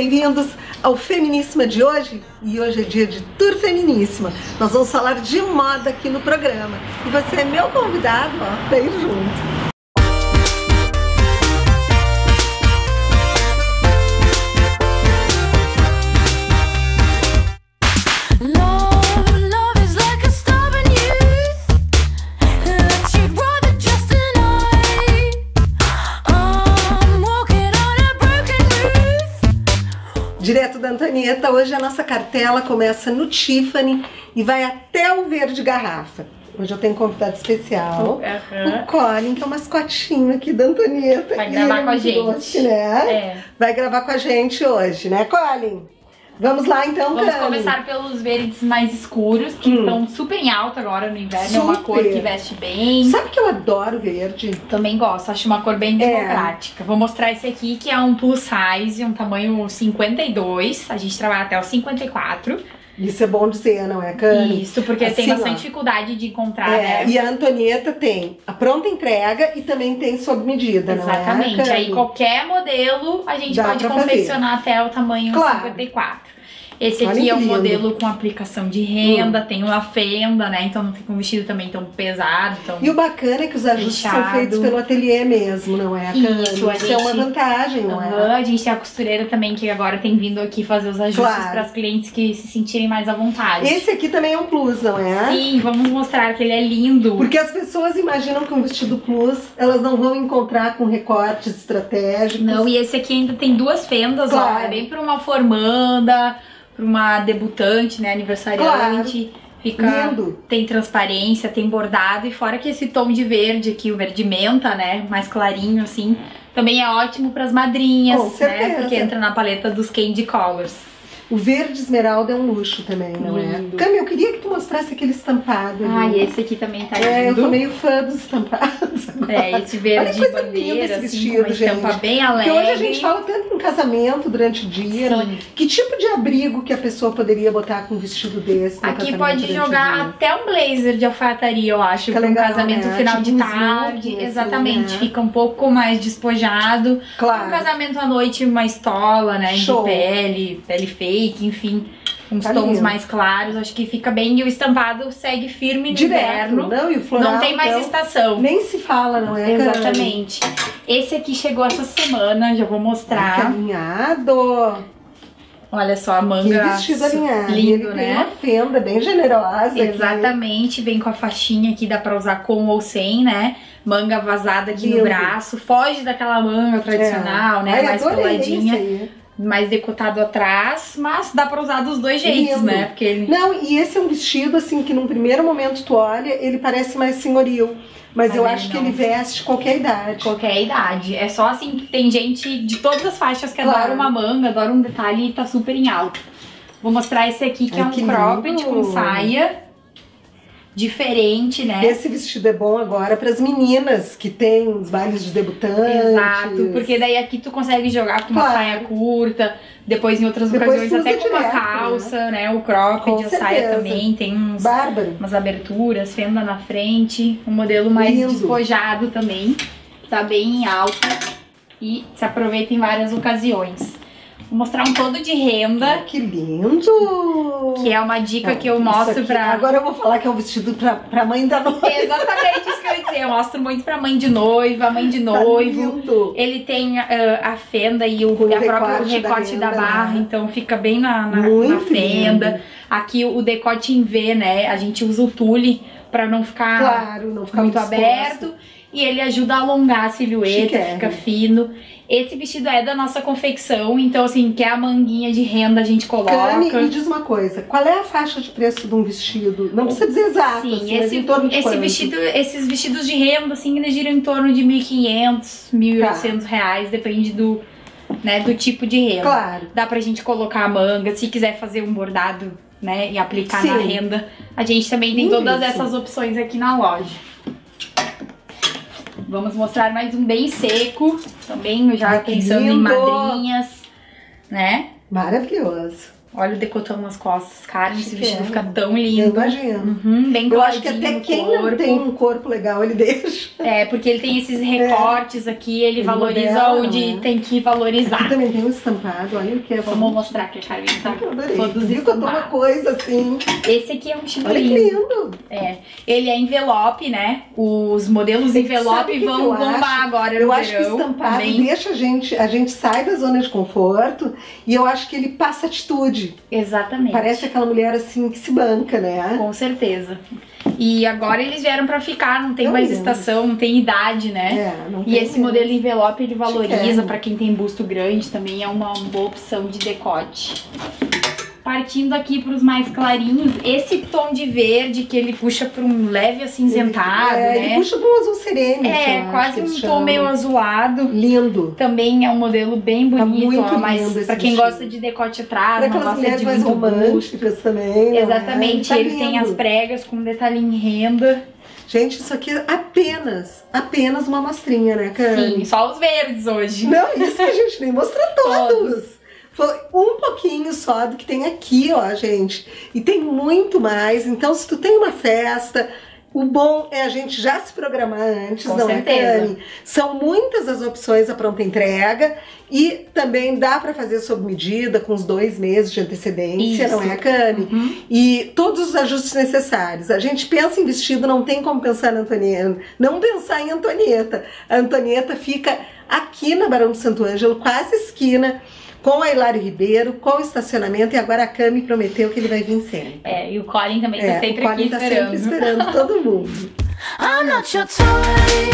bem-vindos ao Feminíssima de hoje. E hoje é dia de Tour Feminíssima. Nós vamos falar de moda aqui no programa. E você é meu convidado, ó, pra ir junto. Direto da Antonieta, hoje a nossa cartela começa no Tiffany e vai até o verde garrafa. Hoje eu tenho um convidado especial, o Colin, que é o mascotinho aqui da Antonieta. Vai gravar com a gente. Doce, né? Vai gravar com a gente hoje, né, Colin? Vamos lá então, Vamos Cami. começar pelos verdes mais escuros, que estão super em alta agora no inverno. É uma cor que veste bem. Sabe que eu adoro verde? Também gosto, acho uma cor bem democrática. Vou mostrar esse aqui, que é um plus size, um tamanho 52. A gente trabalha até o 54. Isso é bom dizer, não é, Cami? Isso, porque assim, tem bastante dificuldade de encontrar, né? E a Antonieta tem a pronta entrega e também tem sob medida, não é? Exatamente. Aí qualquer modelo a gente pode confeccionar até o tamanho 54. Esse aqui é um modelo com aplicação de renda, tem uma fenda, né? Então não fica um vestido também tão pesado. E o bacana é que os ajustes são feitos pelo ateliê mesmo, não é? Isso é uma vantagem, não é? A gente tem a costureira também, que agora tem vindo aqui fazer os ajustes para as clientes que se sentirem mais à vontade. Esse aqui também é um plus, não é? Sim, vamos mostrar que ele é lindo. Porque as pessoas imaginam que um vestido plus, elas não vão encontrar com recortes estratégicos. Não, e esse aqui ainda tem duas fendas, ó. É bem para uma formanda, para uma debutante, né, aniversariante. Fica lindo. Tem transparência, tem bordado, e fora que esse tom de verde aqui, o verde menta, né, mais clarinho assim, também é ótimo para as madrinhas, né, porque entra na paleta dos Candy Colors. O verde esmeralda é um luxo também, não é? Cami, eu queria que tu mostrasse aquele estampado ali. E esse aqui também tá lindo. Eu tô meio fã dos estampados agora. Esse verde de bandeira, esse assim, com uma estampa bem alegre. Porque hoje a gente fala tanto em casamento durante o dia, não é? Que tipo de abrigo que a pessoa poderia botar com um vestido desse? Aqui pode jogar até um blazer de alfaiataria, eu acho, para um casamento final de tarde. Exatamente, fica um pouco mais despojado. Claro. Um casamento à noite, uma estola, né, de pele fake, enfim, uns tons mais claros, acho que fica bem. E o estampado segue firme no inverno. Não, e o floral, não tem mais estação. Nem se fala, não é? Exatamente. Esse aqui chegou essa semana, já vou mostrar. Que alinhado! Olha só a manga. Que vestido alinhado. Lindo, ele né? tem uma fenda bem generosa. Exatamente, vem com a faixinha aqui, dá pra usar com ou sem, né? Manga vazada aqui no braço, foge daquela manga tradicional, né? Mais coladinha. Mais decotado atrás, mas dá pra usar dos dois jeitos, né? Porque ele... Não, e esse é um vestido, assim, que num primeiro momento tu olha, ele parece mais senhoril. Mas eu acho que ele veste qualquer idade. Qualquer idade. É só assim que tem gente de todas as faixas que adora uma manga, adora um detalhe e tá super em alta. Vou mostrar esse aqui, que é um cropped com saia. Diferente, né? Esse vestido é bom agora para as meninas que tem os bailes de debutantes. Exato, porque daí aqui tu consegue jogar com uma saia curta, depois em outras ocasiões até com uma calça, né? O cropped, a saia também tem umas aberturas, fenda na frente, um modelo mais despojado também, tá bem em alta e se aproveita em várias ocasiões. Vou mostrar um todo de renda. Que lindo! Que é uma dica que eu mostro pra... Agora eu vou falar que é um vestido pra mãe da noiva. Exatamente isso que eu ia dizer. Eu mostro muito pra mãe de noiva, mãe de noivo. Lindo. Ele tem a fenda e o próprio recorte da barra, então fica bem na fenda. Lindo. Aqui o decote em V, né? A gente usa o tule pra não ficar, muito aberto. E ele ajuda a alongar a silhueta, fica fino. Esse vestido é da nossa confecção, então assim, que é a manguinha de renda a gente coloca. Cami, me diz uma coisa, qual é a faixa de preço de um vestido? Não precisa dizer exato, sim, assim, em torno de esses vestidos de renda, assim, eles giram em torno de R$ 1.500, R$ 1.800, depende do tipo de renda. Claro. Dá pra gente colocar a manga, se quiser fazer um bordado, né, e aplicar na renda. A gente também tem todas essas opções aqui na loja. Vamos mostrar mais um bem seco, também já pensando em madrinhas, né? Maravilhoso. Olha o decotão nas costas, cara, esse vestido fica tão lindo. Eu imagino. Bem eu acho que até quem não tem um corpo legal, ele deixa. É, porque ele tem esses recortes aqui, ele valoriza modela, onde tem que valorizar. Aqui também tem um estampado, olha o que é. Vamos mostrar aqui, a Carmen tá todos estampados. Uma coisa assim. Esse aqui é um estilo olha lindo. Que lindo. É, ele é envelope, né? Os modelos envelope vão bombar agora no verão. Eu acho que estampado também deixa a gente sai da zona de conforto e eu acho que ele passa atitude. Exatamente. Parece aquela mulher assim que se banca, né? Com certeza. E agora eles vieram pra ficar, não tem mais estação, não tem idade, né? Não e esse modelo envelope ele valoriza pra quem tem busto grande, também é uma boa opção de decote. Partindo aqui para os mais clarinhos, esse tom de verde que ele puxa para um leve acinzentado, né? Ele puxa para um azul sereno. É, quase um tom meio azulado. Lindo. Também é um modelo bem bonito, ó, mas para quem gosta de decote atrás, não gosta de mais românticas também. Exatamente, ele tem as pregas com detalhe em renda. Gente, isso aqui é apenas uma amostrinha, né, Carmen? Sim, só os verdes hoje. Não, isso que a gente nem mostrou todos. Foi um pouquinho só do que tem aqui, ó, gente. E tem muito mais. Então, se tu tem uma festa, o bom é a gente já se programar antes, com não certeza. É, Cami? São muitas as opções à pronta entrega e também dá para fazer sob medida, com os 2 meses de antecedência, não é, Cami? E todos os ajustes necessários. A gente pensa em vestido, não tem como pensar na Antonieta. Não pensar em Antonieta. A Antonieta fica aqui na Barão do Santo Ângelo, quase esquina, com a Hilário Ribeiro, com o estacionamento, e agora a Cami prometeu que ele vai vir sempre. É, e o Colin também tá sempre aqui esperando. Tá sempre esperando todo mundo. I'm not your toy.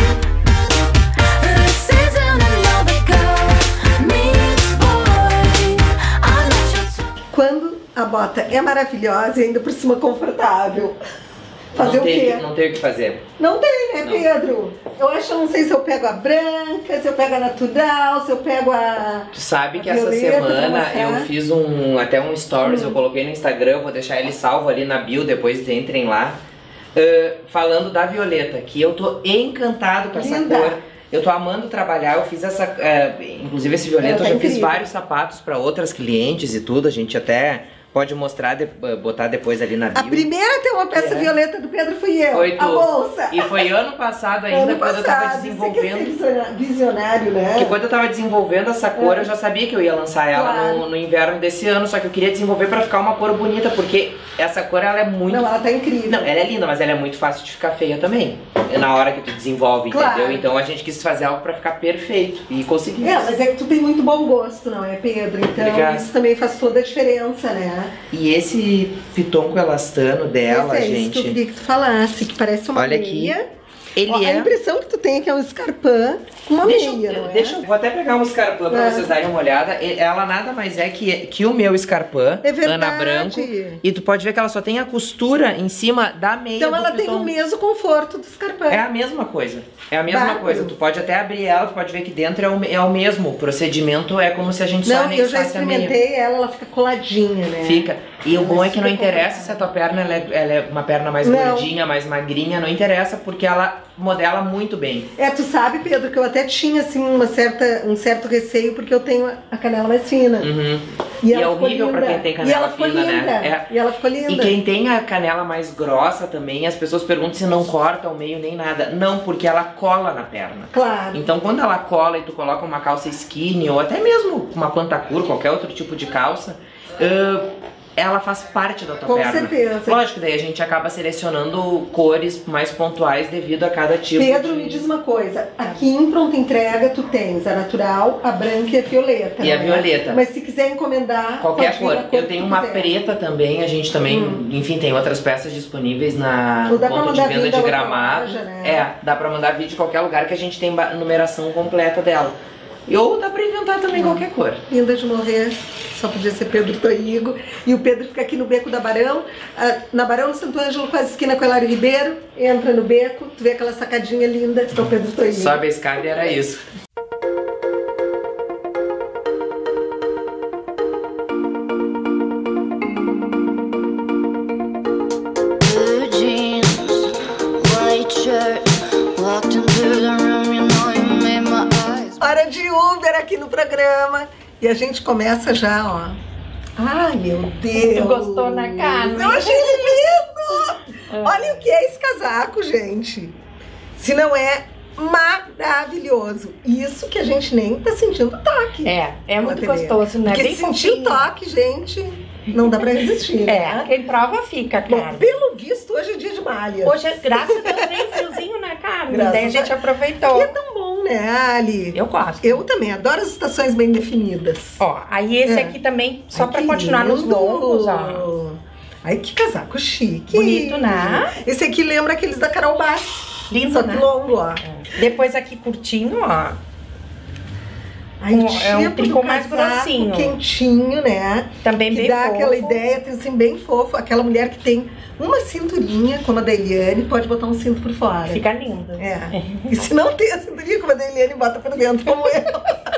This isn't another girl meets boy. I'm not your toy. Quando a bota é maravilhosa e ainda por cima confortável, fazer o quê? Não tem o que fazer. Não tem, né, Pedro? Eu acho, eu não sei se eu pego a branca, se eu pego a natural, se eu pego a... Tu sabe que essa semana eu fiz até um stories, eu coloquei no Instagram, eu vou deixar ele salvo ali na bio, depois entrem lá. Falando da violeta, que eu tô encantado com essa cor. Eu tô amando trabalhar, eu fiz essa... inclusive esse violeta, eu já fiz vários sapatos pra outras clientes e tudo, a gente até... Pode mostrar, botar depois ali na bio. A primeira a ter uma peça violeta do Pedro fui eu, foi tu. A bolsa. E foi ano passado ainda, quando eu tava desenvolvendo... Você é visionário, né? Que quando eu tava desenvolvendo essa cor, eu já sabia que eu ia lançar ela no inverno desse ano, só que eu queria desenvolver pra ficar uma cor bonita, porque essa cor, ela é muito... Não, ela tá incrível. Não, ela é linda, mas ela é muito fácil de ficar feia também. Na hora que tu desenvolve, entendeu? Então a gente quis fazer algo pra ficar perfeito, e conseguimos. Mas é que tu tem muito bom gosto, não é, Pedro? Então isso também faz toda a diferença, né? E esse piton com elastano dela, gente... Isso que eu queria que tu falasse, que parece uma olha meia. Aqui. Ele a impressão que tu tem é que é um escarpin com uma meia, não é? Vou até pegar um escarpin pra vocês darem uma olhada. Ela nada mais é que o meu escarpin, Ana Branco. E tu pode ver que ela só tem a costura em cima da meia. Então ela tem o mesmo conforto do escarpin. É a mesma coisa. É a mesma coisa. Tu pode até abrir ela, tu pode ver que dentro é o mesmo. O procedimento é como se a gente só anexasse a meia. Não, eu já experimentei ela fica coladinha, né? Fica. E o bom é que não interessa se a tua perna ela é uma perna mais gordinha, mais magrinha, não interessa, porque ela modela muito bem. Tu sabe, Pedro, que eu até tinha assim um certo receio, porque eu tenho a canela mais fina. E é horrível pra quem tem canela fina, né? E ela ficou linda. E quem tem a canela mais grossa também, as pessoas perguntam se não corta ao meio nem nada. Não, porque ela cola na perna. Claro. Então quando ela cola e tu coloca uma calça skinny, ou até mesmo uma pantacur, qualquer outro tipo de calça, ela faz parte da tua perna. Com certeza. Lógico, daí a gente acaba selecionando cores mais pontuais devido a cada tipo. Pedro, me diz uma coisa. Aqui em pronta entrega tu tens a natural, a branca e a violeta. E a violeta. Mas se quiser encomendar... qualquer cor. Eu tenho uma preta também, a gente também, enfim, tem outras peças disponíveis na ponto de venda de Gramado. Né? Dá pra mandar vídeo de qualquer lugar que a gente tem numeração completa dela. Ou dá pra inventar também qualquer cor. Linda de morrer, só podia ser Pedro Toigo. E o Pedro fica aqui no beco da Barão, na Barão do Santo Ângelo, quase esquina com a Hilário Ribeiro. Entra no beco, tu vê aquela sacadinha linda que é o Pedro Toigo. Sobe a escada e era isso. Blue jeans, white shirt, walked into the room, you know you made my eyes. Hora de Uber aqui no programa. E a gente começa já, ó, Ai, meu Deus. Tu gostou na Carmen? Eu achei lindo. Olha o que é esse casaco, gente. Se não é maravilhoso. Isso que a gente nem tá sentindo toque. É muito gostoso, né? Porque bem se sentir o toque, gente, não dá pra resistir, né? quem prova fica, cara. Bom, pelo visto, hoje é dia de malhas. Hoje, graças a Deus, nem friozinho, né, Carmen? Daí a gente aproveitou. E é tão bom, né, Ali? Eu gosto. Eu também adoro as estações bem definidas. Ó, aí esse aqui também, só pra continuar nos longos, ó. Ai, que casaco chique. Bonito, né? Esse aqui lembra aqueles da Carol Bassi. Lindo, só né? que longo, ó. Depois aqui curtinho, ó. Ai, é um tricô mais grossinho. Quentinho, né? Também que bem dá fofo. aquela ideia, assim, bem fofo. Aquela mulher que tem uma cinturinha, como a da Eliane, pode botar um cinto por fora. Fica lindo. E se não tem a cinturinha como a da Eliane, bota por dentro, como eu.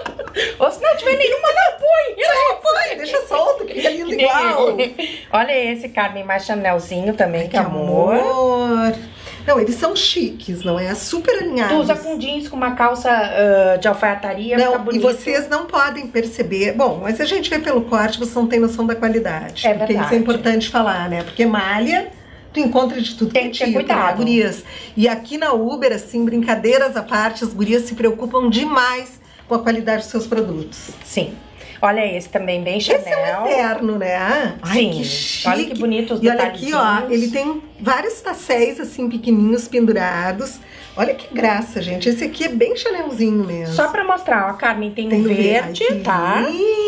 Ou se não tiver nenhuma, não põe. Não põe, deixa solto, que fica lindo igual. Olha esse, Carmen, mais Chanelzinho também, que amor. Não, eles são chiques, não é? Super alinhados. Tu usa com jeans, com uma calça de alfaiataria, não, fica bonito. E vocês não podem perceber. Bom, mas a gente vê pelo corte, vocês não têm noção da qualidade. É porque verdade. isso é importante falar, né? Porque malha, tu encontra de tudo. Tem que ter cuidado. Né, gurias? E aqui na Uber, assim, brincadeiras à parte, as gurias se preocupam demais com a qualidade dos seus produtos. Sim. Olha esse também, bem Chanel. Esse é um eterno, né? Ai, sim. Que chique. Olha que bonito os E olha aqui, ó, ele tem vários tacéis, assim, pequenininhos, pendurados. Olha que graça, gente. Esse aqui é bem Chanelzinho mesmo. Só pra mostrar, ó, Carmen, tem um verde, ai, que tá?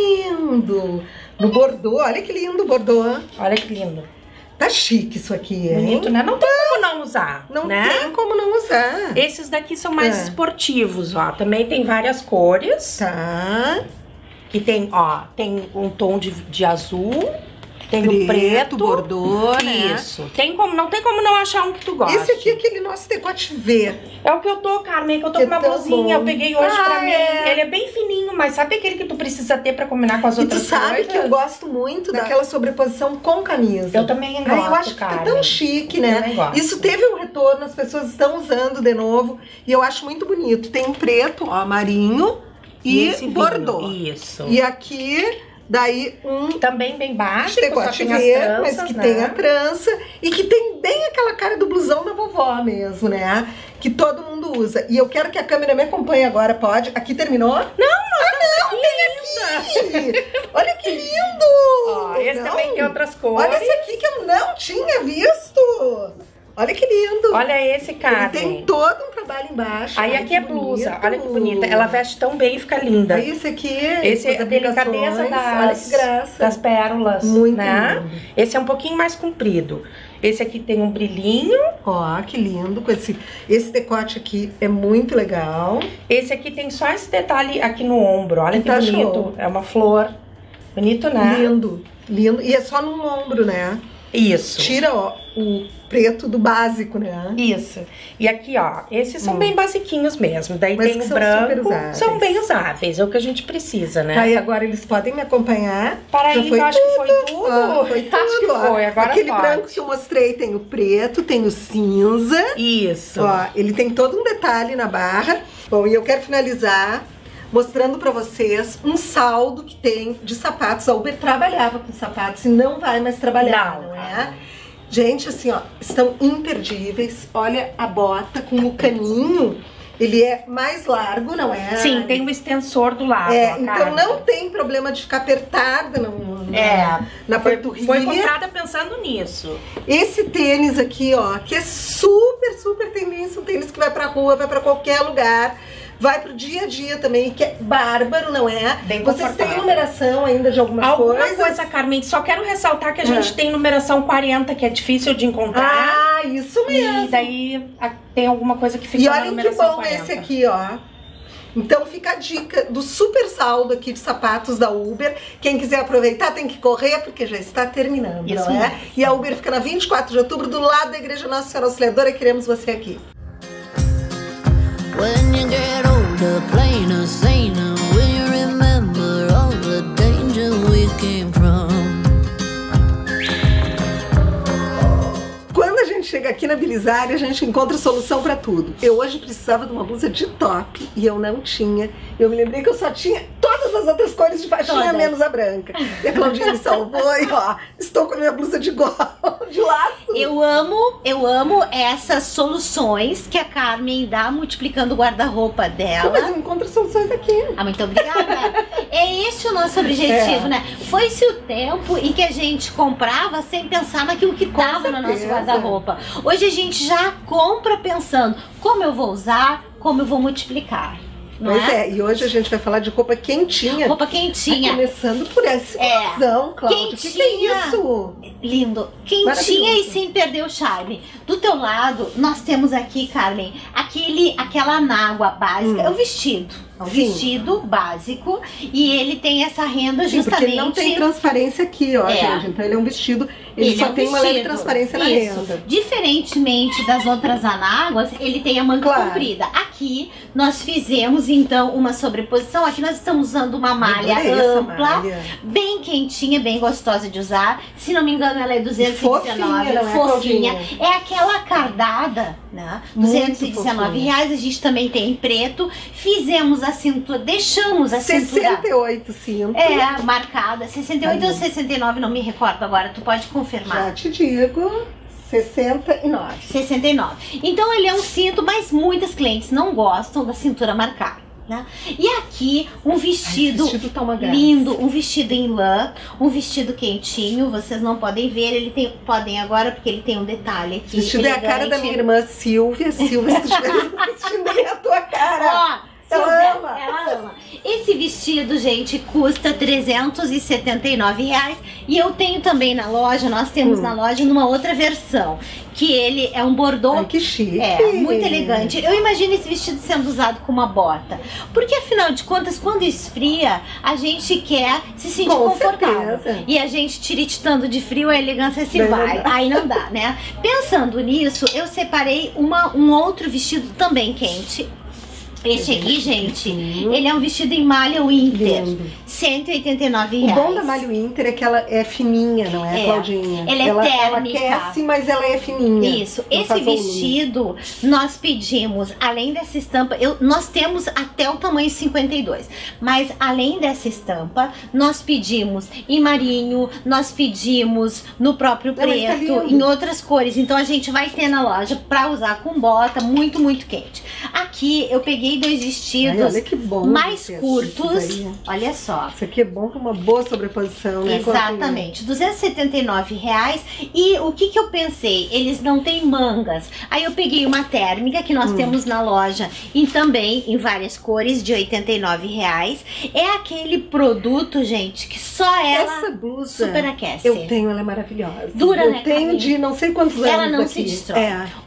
lindo! No bordô, olha que lindo o bordô. Olha que lindo. Tá chique isso aqui, hein? Bonito, né? Não tem como não usar, Não né? tem como não usar. Esses daqui são mais esportivos, ó. Também tem várias cores. Tá. Que tem, ó, tem um tom de azul, tem o preto, bordô, né? Isso. Não tem como não achar um que tu gosta. Esse aqui é aquele nosso decote V. É o que eu tô, Carmen, que eu tô Que com uma tão blusinha, bom. eu peguei hoje pra mim. É. Ele é bem fininho, mas sabe aquele que tu precisa ter pra combinar com as E tu outras sabe coisas? que eu gosto muito daquela sobreposição com camisa. Eu também gosto, eu acho que fica Carmen. tão chique, Eu né? também gosto. Isso teve um retorno, as pessoas estão usando de novo. E eu acho muito bonito. Tem um preto, ó, marinho e esse bordô. vinho. Isso. E aqui, daí um Também bem básico, só decote tem as V, tranças, mas que né? tem a trança e que tem bem aquela cara do blusão da vovó mesmo, né? Que todo mundo usa. E eu quero que a câmera me acompanhe agora, pode? Aqui terminou? Não, tem aqui! Olha que lindo! Ó, esse Não. também tem outras cores. Olha esse aqui que eu não tinha visto! Olha que lindo! Olha esse, Ele Carmen. tem todo um trabalho embaixo. Aí Olha aqui que é blusa, bonito. olha que bonita. Ela veste tão bem e fica linda. Aí esse aqui, Esse é as a delicadeza aplicações, olha que graça. das pérolas, Muito né? lindo. Esse é um pouquinho mais comprido. Esse aqui tem um brilhinho. Ó, que lindo. Com esse decote aqui é muito legal. Esse aqui tem só esse detalhe aqui no ombro. Olha que Tá bonito. show. É uma flor. Bonito, né? Lindo, lindo. E é só no ombro, né? Isso. Tira, ó, o preto do básico, né? Isso. E aqui, ó, esses são bem basiquinhos mesmo. Daí Mas tem que o são super branco. usáveis. São bem usáveis, é o que a gente precisa, né? Aí agora eles podem me acompanhar. Para Já aí, foi eu acho que foi tudo. Ó, foi tudo. Acho que ó. foi, agora Aquele pode. branco que eu mostrei tem o preto, tem o cinza. Isso. Ó, ele tem todo um detalhe na barra. Bom, e eu quero finalizar mostrando pra vocês um saldo que tem de sapatos. A Uber trabalhava com sapatos e não vai mais trabalhar, não é? Gente, assim, ó, estão imperdíveis. Olha a bota com o caninho. Ele é mais largo, não é? Sim, tem um extensor do lado. É, ó, então Carmen. não tem problema de ficar apertada na panturrilha. Foi comprada pensando nisso. Esse tênis aqui, ó, que é super, super tendência, um tênis que vai pra rua, vai pra qualquer lugar, vai pro dia a dia também, que é bárbaro, não é? Bem Vocês têm confortável. numeração ainda de algumas coisas? Carmen, só quero ressaltar que a gente tem numeração 40, que é difícil de encontrar. Ah, isso mesmo. E daí tem alguma coisa que fica E na olha que numeração bom 40. esse aqui, ó. Então fica a dica do super saldo aqui de sapatos da Uber. Quem quiser aproveitar tem que correr, porque já está terminando, Isso não é? mesmo. E a Uber fica na 24 de outubro, do lado da Igreja Nossa Senhora Auxiliadora, e queremos você aqui. When you get older, plainer, saner, will you remember all the danger we came from? Quando a gente chega aqui na Bilizar e a gente encontra solução pra tudo. Eu hoje precisava de uma blusa de top e eu não tinha. Eu me lembrei que eu só tinha todas as outras cores de faixinha, menos a branca. E a Claudinha me salvou e ó, estou com a minha blusa de de laço. Eu amo essas soluções que a Carmen dá multiplicando o guarda-roupa dela. Mas eu encontro soluções aqui. Ah, muito obrigada. É esse o nosso objetivo, né? Foi-se o tempo em que a gente comprava sem pensar naquilo que estava no nosso guarda-roupa. Hoje a gente já compra pensando como eu vou usar, como eu vou multiplicar. Pois é, e hoje a gente vai falar de roupa quentinha. Roupa quentinha. Começando por essa ilusão, Cláudia. Quentinha. O que é isso? Lindo. Quentinha e sem perder o charme. Do teu lado, nós temos aqui, Carmen, aquela anágua básica. É o vestido. É um vestido básico e ele tem essa renda justamente... Porque ele não tem transparência aqui, ó, gente. Então ele é um vestido, ele só tem uma leve transparência na renda. Diferentemente das outras anáguas, ele tem a manga comprida. Aqui nós fizemos então uma sobreposição. Aqui nós estamos usando uma malha ampla, bem quentinha, bem gostosa de usar. Se não me engano, ela é 219, fofinha. É aquela cardada, né? R$219. A gente também tem em preto. Fizemos a cintura, deixamos a 68 cinto. É, marcada. 68 ou 69, não me recordo agora. Tu pode confirmar. Já te digo. 69. 69. Então ele é um cinto, mas muitas clientes não gostam da cintura marcada, né? E aqui um vestido, tá uma lindo, um vestido em lã, um vestido quentinho. Vocês não podem ver, ele tem, podem agora porque ele tem um detalhe aqui. O vestido elegante. É a cara da minha irmã Silvia. Silvia, se tu estiver assistindo, ele é a tua cara. Ó, ela ama. Esse vestido, gente, custa R$379. E eu tenho também na loja, nós temos na loja numa outra versão, que ele é um bordô. Ai, que chique. É, muito elegante. Eu imagino esse vestido sendo usado com uma bota. Porque afinal de contas, quando esfria, a gente quer se sentir confortável. Certeza. E a gente tiritando de frio, a elegância se vai. Aí não dá, né? Pensando nisso, eu separei um outro vestido também quente. Esse aqui, gente, ele é um vestido em malha Winter, R$189. O bom da malha Winter é que ela é fininha, não é, Claudinha? Ela é térmica. Ela aquece, mas ela é fininha. Isso. Esse vestido, nós pedimos, além dessa estampa, nós temos até o tamanho 52. Mas além dessa estampa, nós pedimos em marinho, nós pedimos no próprio preto, em outras cores. Então a gente vai ter na loja pra usar com bota, muito, muito quente. Aqui eu peguei dois vestidos olha que bom mais curtos. Olha só. Isso aqui é bom para uma boa sobreposição, né? Exatamente. R$279. E o que eu pensei? Eles não têm mangas. Aí eu peguei uma térmica que nós temos na loja e também em várias cores de R$89. É aquele produto, gente, que só ela essa blusa superaquece. Eu tenho, ela é maravilhosa. Dura, eu né, tenho Camila? de não sei quantos anos. Ela não daqui. se destrói.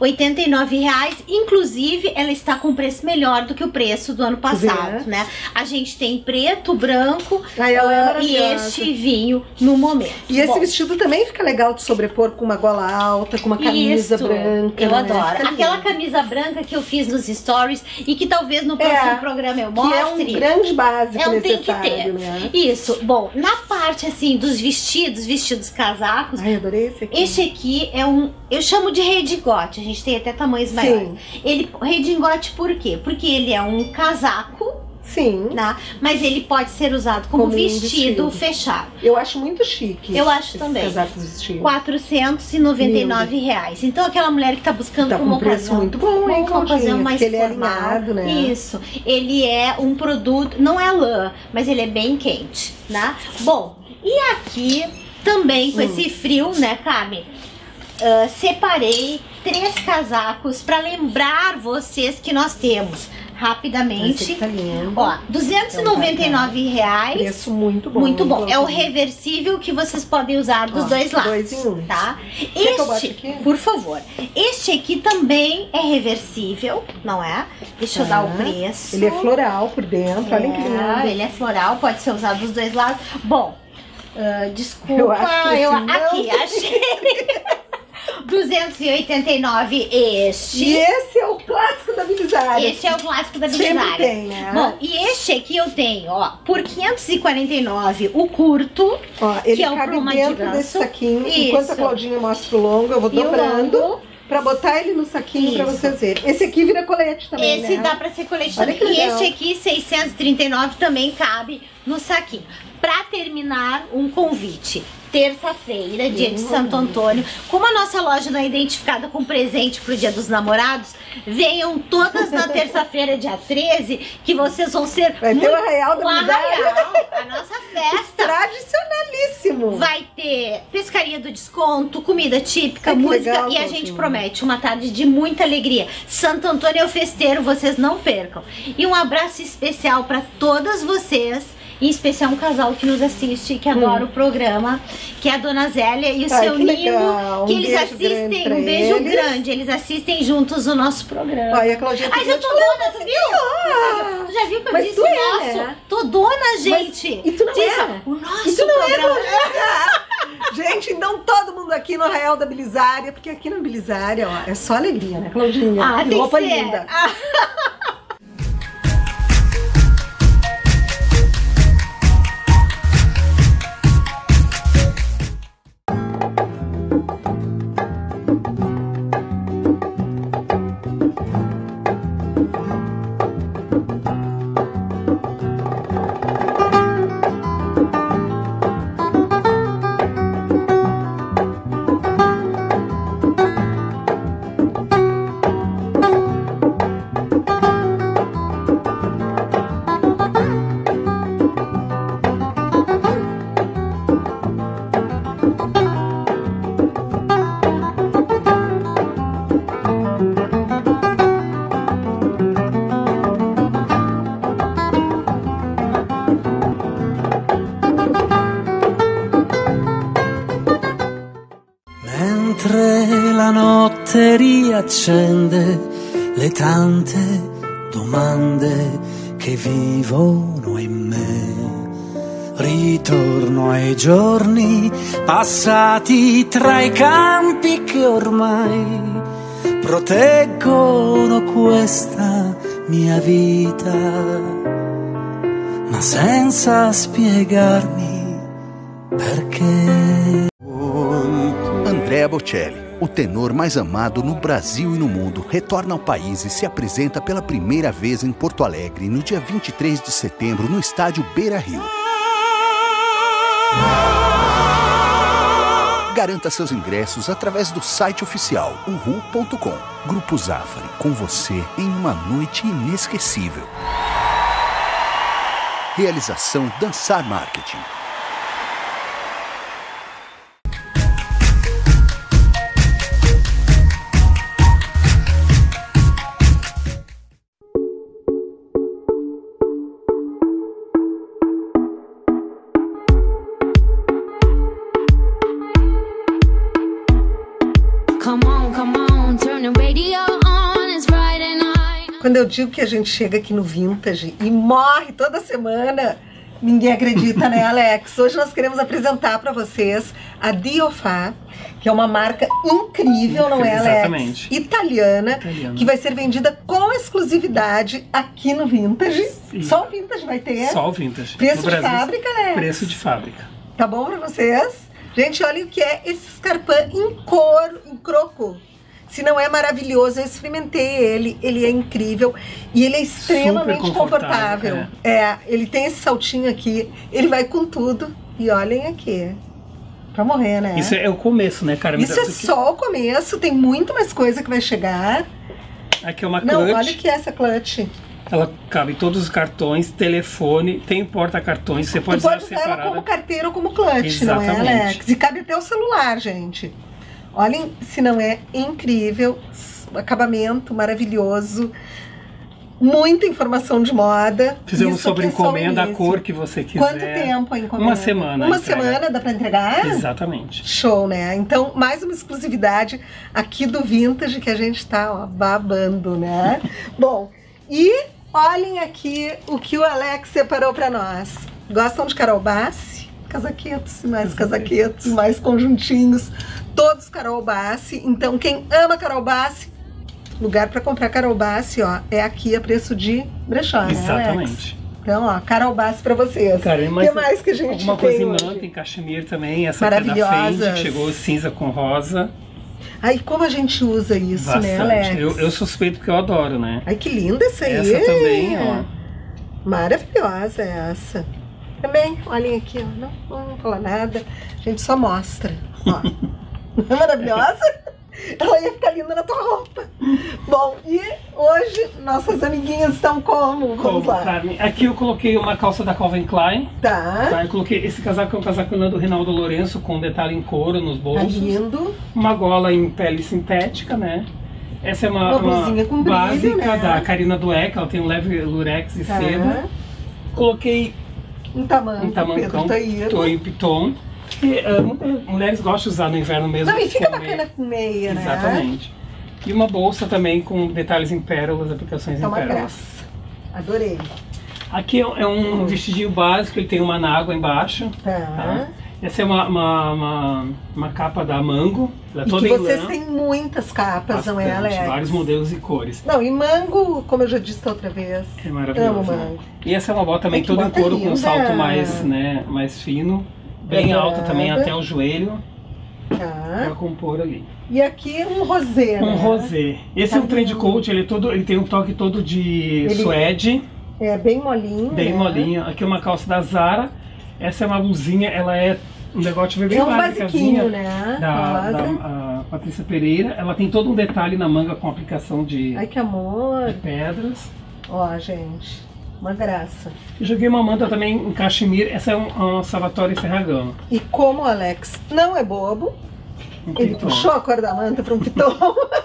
R$89. Inclusive, ela está com preço melhor do que o preço do ano passado, né? A gente tem preto, branco e este vinho no momento. E esse vestido também fica legal de sobrepor com uma gola alta, com uma camisa branca. Eu adoro. Aquela camisa branca que eu fiz nos stories e que talvez no próximo programa eu mostre. Que é um grande básico tem que ter. Né? Isso. Bom, na parte assim dos vestidos casacos. Ai, adorei esse aqui. Esse aqui é eu chamo de redingote. A gente tem até tamanhos maiores. Ele redingote por quê? Porque ele é um casaco. Sim. Né? Mas ele pode ser usado como vestido fechado. Eu acho muito chique. Eu acho também. R$499. Então aquela mulher que tá buscando uma ocasião muito bom, hein, uma ocasião mais ele formal. É alinhado, né? Isso. Ele é um produto, não é lã, mas ele é bem quente, né? Bom, e aqui também com esse frio, né, Carmen? Separei 3 casacos para lembrar vocês que nós temos. Rapidamente, tá lindo. ó, R$299. Preço muito bom. Muito bom. É o reversível que vocês podem usar dos dois lados. 2 em 1. Tá? Quer que eu bote aqui? Por favor. Este aqui também é reversível, não é? Deixa eu dar o preço. Ele é floral por dentro, olha que lindo. Ele é floral, pode ser usado dos dois lados. Bom, desculpa, eu acho aqui achei. R$289 este. E esse é o clássico da Bilizar. Esse é o clássico da Bilizar. Sempre tem, né? Bom, e este aqui eu tenho, ó, por R$549 o curto, ó, ele que é o cabe pluma dentro de desse ganso. saquinho. Enquanto a Claudinha mostra o longo, eu vou dobrando pra botar ele no saquinho pra vocês verem. Esse aqui vira colete também, Esse né? dá pra ser colete também. E este aqui, 639, também cabe no saquinho. Pra terminar, um convite. Terça-feira, dia de Santo Antônio. Como a nossa loja não é identificada com presente pro Dia dos Namorados, venham todas na terça-feira, dia 13, que vocês vão ser... Vai ter o Arraial da Arraial, a nossa festa. Tradicionalíssimo. Vai ter pescaria do desconto, comida típica, música, legal, e a gente promete uma tarde de muita alegria. Santo Antônio é o festeiro, vocês não percam. E um abraço especial para todas vocês, em especial um casal que nos assiste, que adora o programa, que é a Dona Zélia e o seu Nino, que eles assistem, um beijo grande, eles assistem juntos o nosso programa. Ai, a Claudinha, ai, já tô dona, tu viu? Tu já viu que eu disse o nosso? Né? Tô dona, gente. Mas, e tu não disse, é? O nosso e tu não programa. Gente, então todo mundo aqui no Arraial da Belisária, porque aqui na Belisária, ó, é só alegria, né, Claudinha? Ah, tem roupa que ser. linda. Mentre la notte riaccende le tante domande che vivono in me, ritorno ai giorni passati tra i campi che ormai proteggono questa mia vita, ma senza spiegarmi perché. Andrea Bocelli, o tenor mais amado no Brasil e no mundo, retorna ao país e se apresenta pela primeira vez em Porto Alegre no dia 23 de setembro no estádio Beira-Rio. Garanta seus ingressos através do site oficial uhu.com. Grupo Zafari, com você em uma noite inesquecível. Realização Dançar Marketing. Quando eu digo que a gente chega aqui no Vintage e morre toda semana, ninguém acredita, né, Alex? Hoje nós queremos apresentar para vocês a Diofá, que é uma marca incrível, não é, Alex? Exatamente. Italiana, que vai ser vendida com exclusividade aqui no Vintage. Sim. Só o Vintage vai ter? Só o Vintage. Preço no de Brasil, fábrica, Alex? Preço de fábrica. Tá bom para vocês? Gente, olha o que é esse escarpão em couro, em croco. Se não é maravilhoso, eu experimentei ele é incrível e ele é extremamente confortável. Ele tem esse saltinho aqui, ele vai com tudo e olhem aqui, pra morrer, né? Isso é o começo, né, cara? Isso é só o começo, tem muito mais coisa que vai chegar. Aqui é uma clutch. Não, olha o que é essa clutch. Ela cabe em todos os cartões, telefone, tem porta-cartões, você pode usar separada. Ela como carteira ou como clutch, não é, Alex? E cabe até o celular, gente. Olhem se não é incrível, acabamento maravilhoso, muita informação de moda. Fizemos sobre encomenda, a cor que você quiser. Quanto tempo a encomenda? Uma semana. Uma semana dá pra entregar? Exatamente. Show, né? Então, mais uma exclusividade aqui do Vintage que a gente tá, ó, babando, né? Bom, e olhem aqui o que o Alex separou pra nós. Gostam de Carol Bassi? Casaquetos, mais casaquetos, mais conjuntinhos, todos Carol Bassi. Então quem ama Carol Bassi, lugar para comprar Carol Bassi, ó, é aqui a preço de brechó, né, exatamente. Alex? Então, ó, Carol Bassi pra vocês. O que mais que a gente alguma tem coisa em hoje? lã, tem cachemir também, essa aqui é da Fendi, chegou cinza com rosa. Ai, como a gente usa isso, bastante, né, Alex? Eu suspeito porque eu adoro, né? Ai, que linda essa aí. Essa também, ó. Maravilhosa essa. Também, olhem aqui, ó. Não vamos falar nada, a gente só mostra. Ó. Não é maravilhosa? Ela ia ficar linda na tua roupa. Bom, e hoje nossas amiguinhas estão como? Vamos lá. Carmen, aqui eu coloquei uma calça da Calvin Klein. Tá. Eu coloquei esse casaco, é um casaco do Reinaldo Lourenço, com detalhe em couro nos bolsos. Tá lindo. Uma gola em pele sintética, né? Essa é uma blusinha com brilho, básica, né? da Karina Dueck, ela tem um leve lurex e seda. Coloquei um tamancão, Toy Piton. Que mulheres gostam de usar no inverno mesmo. Não, e fica bacana com meia, né? Exatamente. E uma bolsa também com detalhes em pérolas, aplicações em pérolas. Graça. Adorei. Aqui é um vestidinho básico, ele tem uma anágua embaixo. Tá. Essa é uma capa da Mango. Ela é toda que vocês têm muitas capas, bastante, não é, Alex? Vários modelos e cores. Não, e Mango, como eu já disse da outra vez. É maravilhoso. Amo Mango. E essa é uma bota também toda em couro, com um salto mais fino. Bem alta também, até o joelho. Tá. Pra compor ali. E aqui um rosé, né? Um rosé. Esse é um trend coat, ele tem um toque todo de suede. É bem molinho. Bem molinho. Aqui é uma calça da Zara. Essa é uma blusinha, ela é um negócio bem basiquinho, né? Da Patrícia Pereira. Ela tem todo um detalhe na manga com aplicação de, ai, que amor. De pedras. Ó, gente. Uma graça. Eu joguei uma manta também em cachemir. Essa é uma Salvatore Ferragamo. E como o Alex não é bobo, ele puxou a cor da manta para um piton.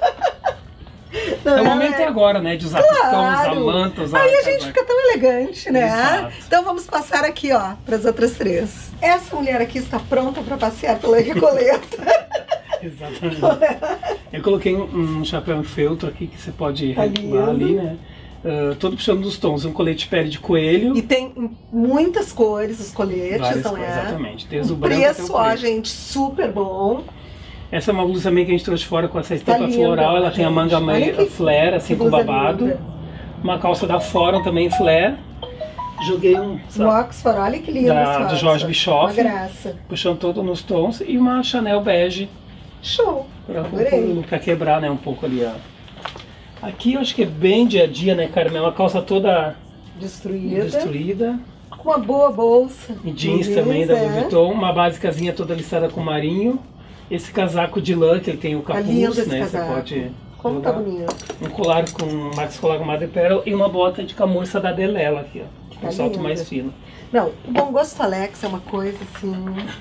O momento é agora, né? De usar piton, usar manta, usar... Aí a gente fica tão elegante, né? Exato. Então vamos passar aqui, ó, para as outras três. Essa mulher aqui está pronta para passear pela Recoleta. Exatamente. Eu coloquei um chapéu em feltro aqui que você pode regular ali, né? Todo puxando dos tons, um colete de pele de coelho. E tem muitas cores os coletes, várias não cores, é? exatamente. Desde o branco preço, até o preto. Ó, gente, super bom. Essa é uma blusa também que a gente trouxe fora com essa estampa floral. Ela tem a manga flare, assim, com babado. Linda. Uma calça da Fórum também flare. Joguei um Oxford, olha que lindo. De Jorge Bischoff. Uma graça. Puxando todo nos tons. E uma Chanel bege. Show. Pra quebrar, né, um pouco ali, ó. Aqui eu acho que é bem dia a dia, né, Carmen? É uma calça toda destruída. Com uma boa bolsa. E jeans também da Louis Vuitton. Uma basicazinha toda listada com marinho. Esse casaco de lã, que ele tem o capuz, né? Você pode... Como tá bonito. Um colar com Max Colar com madrepérola e uma bota de camurça da Delela aqui, ó. Que é um salto mais fino. Não, o bom gosto Alex é uma coisa assim...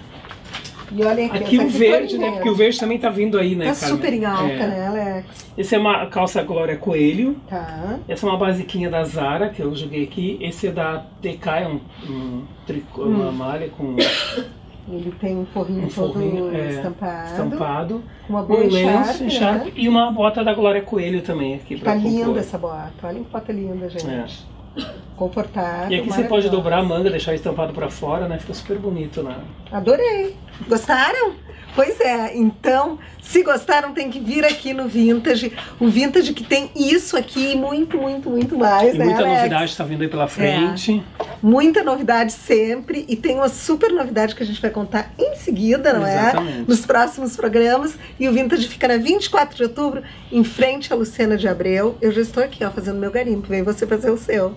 E olha aqui o verde, né? Porque o verde também tá vindo aí, né, Tá Carmen? Super em alta, né, Alex? Esse é uma calça Glória Coelho. Tá. Essa é uma basiquinha da Zara, que eu joguei aqui. Esse é da TK, é um tricô, uma malha com... Ele tem um forrinho todo estampado. Uma boa encharpe, né? E uma bota da Glória Coelho também aqui. Tá linda essa bota. Olha que bota linda, gente. Confortável. E aqui você pode dobrar a manga, deixar estampado pra fora, né? Fica super bonito, né? Adorei. Gostaram? Pois é, então, se gostaram, tem que vir aqui no Vintage. O Vintage que tem isso aqui e muito, muito, muito mais, e né, muita Alex? novidade tá vindo aí pela frente. Muita novidade sempre. E tem uma super novidade que a gente vai contar em seguida, não Exatamente. é? Nos próximos programas. E o Vintage fica na 24 de outubro, em frente à Lucena de Abreu. Eu já estou aqui, ó, fazendo meu garimpo. Vem você fazer o seu.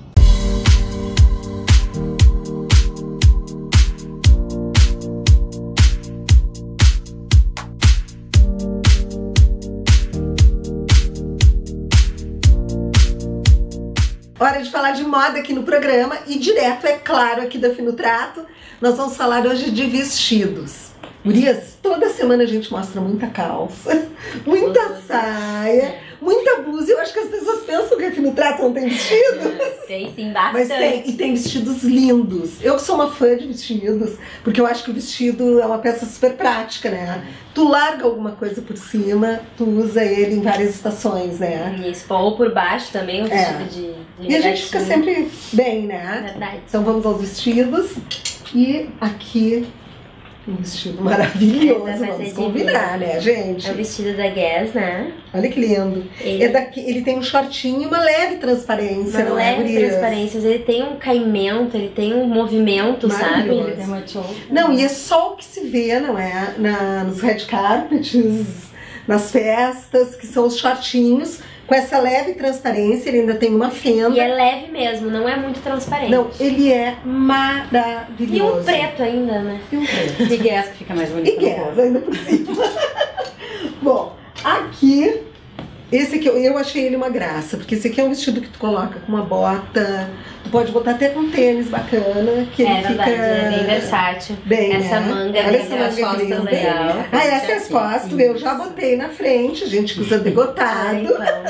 Hora de falar de moda aqui no programa e direto, é claro, aqui da Fino Trato. Nós vamos falar hoje de vestidos. Gurias, toda semana a gente mostra muita calça, muita saia, muita blusa. Eu acho que as pessoas pensam que aqui no Trato não tem vestido. Tem sim, bastante. Mas tem vestidos lindos. Eu sou uma fã de vestidos, porque eu acho que o vestido é uma peça super prática, né? Tu larga alguma coisa por cima, tu usa ele em várias estações, né? Isso, ou por baixo também, um vestido de e a gente fica sempre bem, né? Verdade. Então vamos aos vestidos. E aqui um vestido maravilhoso, vamos combinar, né, gente? É o vestido da Guess, né? Olha que lindo. Ele tem um shortinho e uma leve transparência, não é, leve transparência, ele tem um caimento, ele tem um movimento, sabe? Ele tem não, e é só o que se vê, não é? Nos red carpets, nas festas, que são os shortinhos, com essa leve transparência, ele ainda tem uma fenda. E é leve mesmo, não é muito transparente. Não, ele é maravilhoso. E um preto ainda, né? E um preto. E guess que fica mais bonito. E guess, ainda por cima. Bom, aqui, esse aqui eu achei ele uma graça, porque esse aqui é um vestido que tu coloca com uma bota, tu pode botar até com tênis bacana, que ele verdade, fica... é bem versátil. Bem, essa manga olha essa as manga costas linda. legal. Ah, essa é as costas, eu já botei na frente, gente que usa degotado.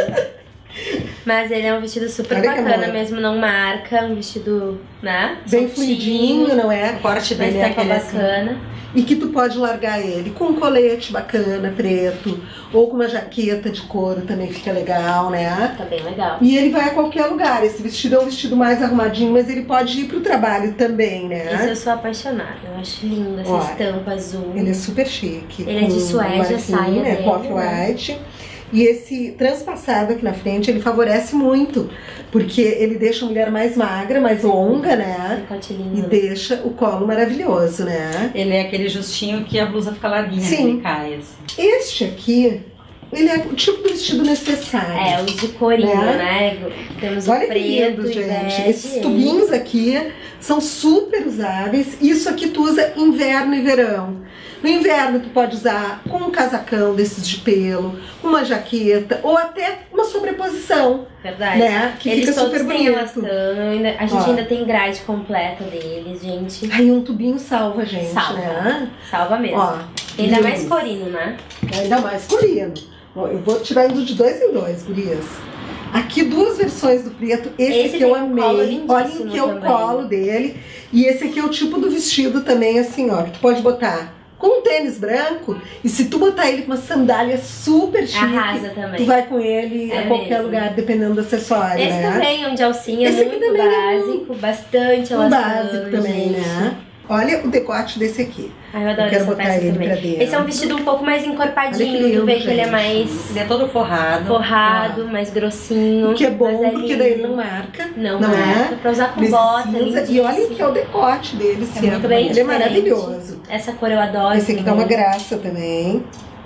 Mas ele é um vestido super Olha que bacana amor. mesmo, não marca, um vestido, né? Bem soltinho, fluidinho, não é? O corte mas dele é tá aquele bacana. E que tu pode largar ele com um colete bacana, preto, ou com uma jaqueta de couro também fica legal, né? Tá bem legal. E ele vai a qualquer lugar. Esse vestido é um vestido mais arrumadinho, mas ele pode ir pro trabalho também, né? Esse eu sou apaixonada, eu acho lindo essa Olha, estampa azul. Ele é super chique. Ele é de com suede, a marquinho, saia né? dele, Off-white. E esse transpassado aqui na frente, ele favorece muito, porque ele deixa a mulher mais magra, mais longa, né? Decote E lindo. deixa o colo maravilhoso, né? Ele é aquele justinho que a blusa fica larguinha, Sim. né? Ele cai assim. Este aqui, ele é o tipo do vestido necessário. É, os de corinho, Né? né? Temos Olha o que preto lindo, e gente. bege. Esses tubinhos aqui são super usáveis. Isso aqui tu usa inverno e verão. No inverno tu pode usar com um casacão desses de pelo, uma jaqueta ou até uma sobreposição. Verdade. Né? Que Eles fica todos super têm bonito. elastano, a gente Ó. ainda tem grade completa deles, gente. Aí um tubinho salva a gente, Salva. né? Salva mesmo. Ó, Ainda lindo. mais corino, né? Ainda mais corino. Ó, eu vou tirar indo de 2 em 2, gurias. Aqui duas versões do preto. Esse aqui eu tem um colo amei. lindíssimo Olha que é o também. colo dele. E esse aqui é o tipo do vestido também, assim, ó. Que tu pode botar com um tênis branco. E se tu botar ele com uma sandália super chique, Arrasa também. tu vai com ele É a qualquer mesmo. lugar, dependendo do acessório, Esse né? também é um de alcinha Esse aqui muito também é básico, bastante Um elastano, básico também, gente. né? Olha o decote desse aqui. Ai, eu adoro Eu quero essa botar peça ele também. pra dentro. Esse é um vestido um pouco mais Olha encorpadinho, que lindo, tu vê que ele é gente. mais Ele é todo forrado. forrado, mais grossinho. O que é bom, mas é porque lindo. daí ele não marca. Não, não marca. é? Pra usar com Nesse bota, cinza. lindíssimo. E olha que é o decote dele, esse muito bem ele é diferente. maravilhoso. Essa cor eu adoro. Esse aqui tá uma graça também.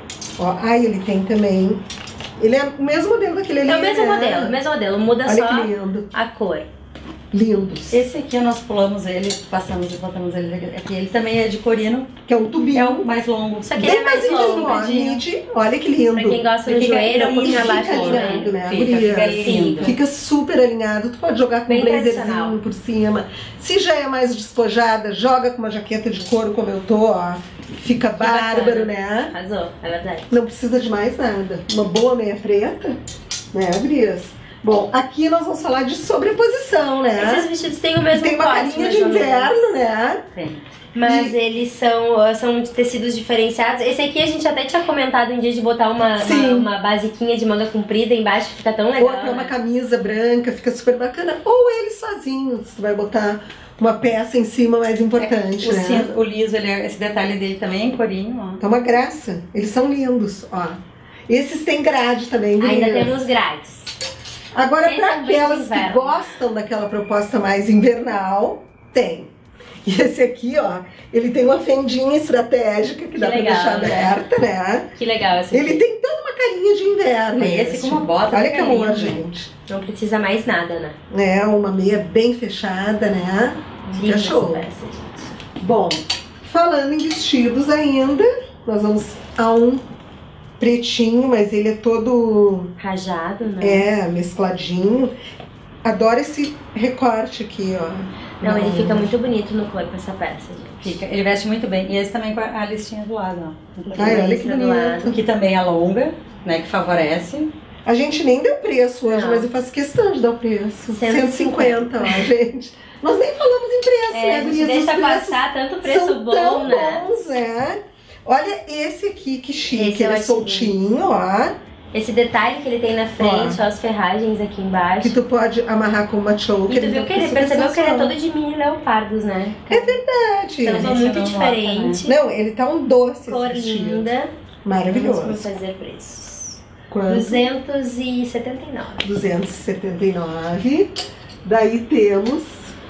Ó, ai, ele tem também. Ele é o mesmo modelo daquele ali. É o mesmo né? modelo, muda Olha só que lindo. a cor. Lindos. Esse aqui nós pulamos ele, passamos e botamos ele aqui. Ele também é de corino, Que é um tubinho. é o mais longo. Só que ele Bem é mais longo. mid. Olha que lindo. Pra quem gosta do Ele fica- joelho, um pouquinho Fica abaixo do alinhado, joelho. né, Fica guria? lindo. Fica super alinhado. Tu pode jogar com Bem um blazerzinho tradicional. por cima. Se já é mais despojada, joga com uma jaqueta de couro como eu tô, ó. Fica bárbaro, bacana. né? Arrasou, é verdade. Não precisa de mais nada. Uma boa meia preta, né, Brias? Bom, aqui nós vamos falar de sobreposição, né? Esses vestidos têm o mesmo Tem uma corte, carinha mais de ou menos. inverno, né? Tem. Mas eles são de tecidos diferenciados. Esse aqui a gente até tinha comentado um dia de botar Sim. uma basiquinha de manga comprida embaixo, fica tão legal. Ou até uma né? camisa branca, fica super bacana. Ou ele sozinho, você vai botar uma peça em cima mais importante, O, né? cinza, o liso, esse detalhe dele também é em corinho, ó. É uma graça. Eles são lindos, ó. Esses têm grade também, Ainda gurias. temos grades. Agora, Esse para é bem de aquelas que inverno. gostam daquela proposta mais invernal, tem. E esse aqui, ó, ele tem uma fendinha estratégica que dá pra legal, deixar né? aberta, né? Que legal esse Ele aqui. tem toda uma carinha de inverno. Tem esse com uma bota, Olha que fica amor, lindo. gente. Não precisa mais nada, né? É, uma meia bem fechada, né? Linda Fica essa show. peça, gente. Bom, falando em vestidos ainda, nós vamos a um pretinho, mas ele é todo Rajado, né? mescladinho. Adoro esse recorte aqui, ó. Não, ele fica muito bonito no corpo, essa peça, gente. Fica, ele veste muito bem. E esse também com a listinha do lado, ó. Ai, olha que do bonito. lado. Que também é longa, né, que favorece. A gente nem deu preço hoje, Não. mas eu faço questão de dar o preço. 150, 150, ó, gente. Nós nem falamos em preço, É, né, a gente gurias? deixa Os preços passar tanto preço são bom, tão né? bons, é. Olha esse aqui, que chique. Esse eu ele é acho soltinho, ó. Esse detalhe que ele tem na frente, ó, as ferragens aqui embaixo. Que tu pode amarrar com uma choker. E tu viu que ele percebeu que ele é todo de mini leopardos, né? É verdade. Então Esse é muito não diferente. Não, ele tá um doce Cor esse vestido. linda. Maravilhoso. Vamos fazer preços. Quanto? 279. 279. Daí temos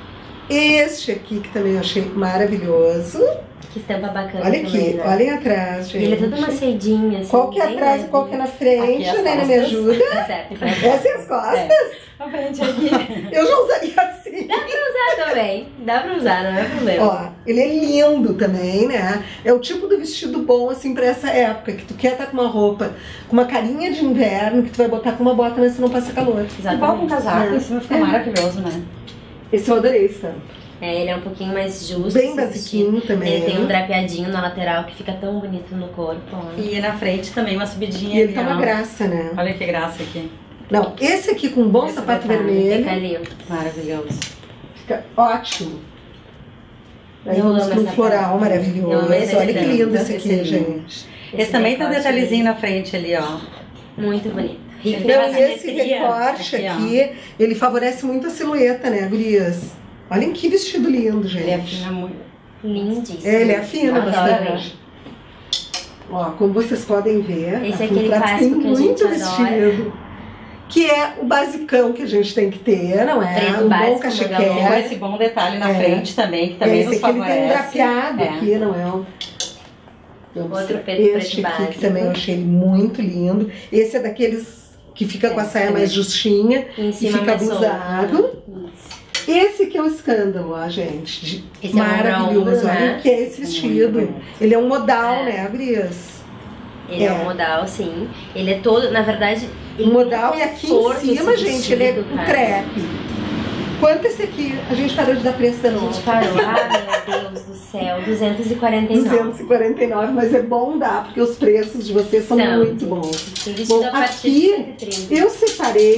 Este aqui, que também eu achei maravilhoso. Que estampa bacana. Olha aqui, também, né? olhem atrás, gente. E ele é todo macedinho, assim. Qual que é atrás e qual que é na frente, né? Me ajuda. Essa é as costas? A frente aqui. Eu já usaria assim. Dá pra usar também. Dá pra usar, não é problema. Ó, ele é lindo também, né? É o tipo do vestido bom, assim, pra essa época. Que tu quer estar com uma roupa, com uma carinha de inverno, que tu vai botar com uma bota, mas tu não passa calor. E bota um casaco, em cima fica maravilhoso, né? Esse eu adorei, estampa. Ele é um pouquinho mais justo. Bem basiquinho também. Ele tem um drapeadinho na lateral que fica tão bonito no corpo. Ó. E na frente também uma subidinha. E ele tá uma graça, né? Olha que graça aqui. Não, esse aqui com um bom sapato vermelho. Fica lindo. Maravilhoso. Fica ótimo. Aí vamos com um floral maravilhoso. Olha que lindo esse aqui, gente. Esse também tem um detalhezinho na frente ali, ó. Muito bonito. Então, esse recorte aqui, ele favorece muito a silhueta, né, gurias? Olhem que vestido lindo, gente. Ele afina muito. Lindíssimo. Ele afina bastante. Ó, como vocês podem ver, esse é aquele clássico que a gente adora. Que é o basicão que a gente tem que ter, não é? Preto um básico, bom cachequer. Com esse bom detalhe na frente também, que também nos favorece. Esse aqui ele tem um drapeado aqui, não é? Outro este preto aqui básico. que também eu achei ele muito lindo. Esse é daqueles que fica com a saia mais justinha e fica abusado. Esse aqui é o escândalo, ó, gente. Esse maravilhoso. é um Olha o que é esse vestido. Ele é um modal, né, Brias? Ele é um modal, sim. Ele é todo, na verdade... Um modal, e aqui em cima, gente, ele é um crepe. Quanto esse aqui? A gente parou de dar preço da noite. A gente parou. Ah, meu Deus do céu. 249. 249, mas é bom dar, porque os preços de vocês são muito bons. Bom, aqui eu separei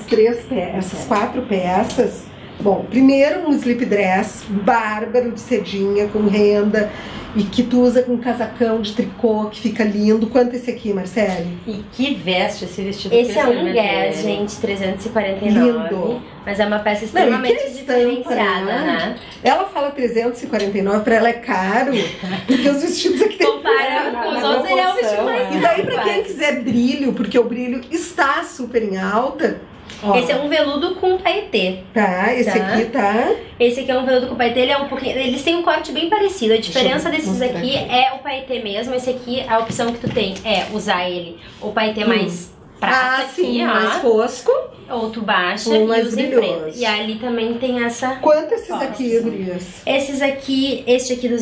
essas 4 peças. Bom, primeiro um slip dress bárbaro de sedinha, com renda, e que tu usa com um casacão de tricô, que fica lindo. Quanto esse aqui, Marcele? E que veste esse vestido? Esse é um guess, gente, 349. Lindo. Mas é uma peça extremamente diferenciada, né? Ela fala 349, pra ela é caro, porque os vestidos aqui tem... Compara com os outros, ele é um vestido mais caro. E daí pra quem quiser brilho, porque o brilho está super em alta... Ó. Esse é um veludo com paetê. Tá, esse aqui tá... Esse aqui é um veludo com paetê, ele é um pouquinho... Eles têm um corte bem parecido. A diferença desses aqui é o paetê mesmo. Esse aqui, a opção que tu tem é usar ele, o paetê mais prata sim, aqui, ó. mais fosco. Ou tu baixa ou e mais usa em preto. E ali também tem essa... Quanto esses aqui, Brias? Esses aqui, este aqui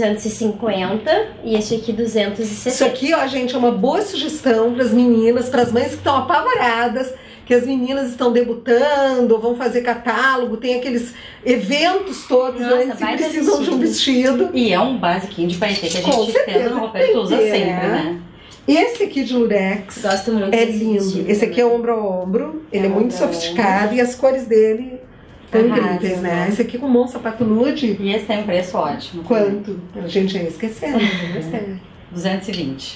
250 e este aqui 270. Isso aqui, ó, gente, é uma boa sugestão pras meninas, pras mães que estão apavoradas, que as meninas estão debutando, ou vão fazer catálogo, tem aqueles eventos todos antes e precisam de um vestido. E é um basiquinho de paetê que a gente tem no roupa que usa sempre, né? Esse aqui de lurex gosto muito é lindo. Esse aqui é ombro a ombro, ele é muito sofisticado e as cores dele estão incríveis, né? Esse aqui com um bom sapato nude. E esse tem um preço ótimo. Quanto? A gente ia esquecendo, né? 220.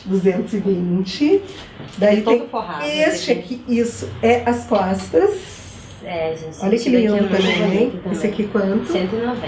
220. Daí todo tem forrado. Este aqui, isso é as costas. É, gente. Olha que lindo também. Esse aqui quanto? 190.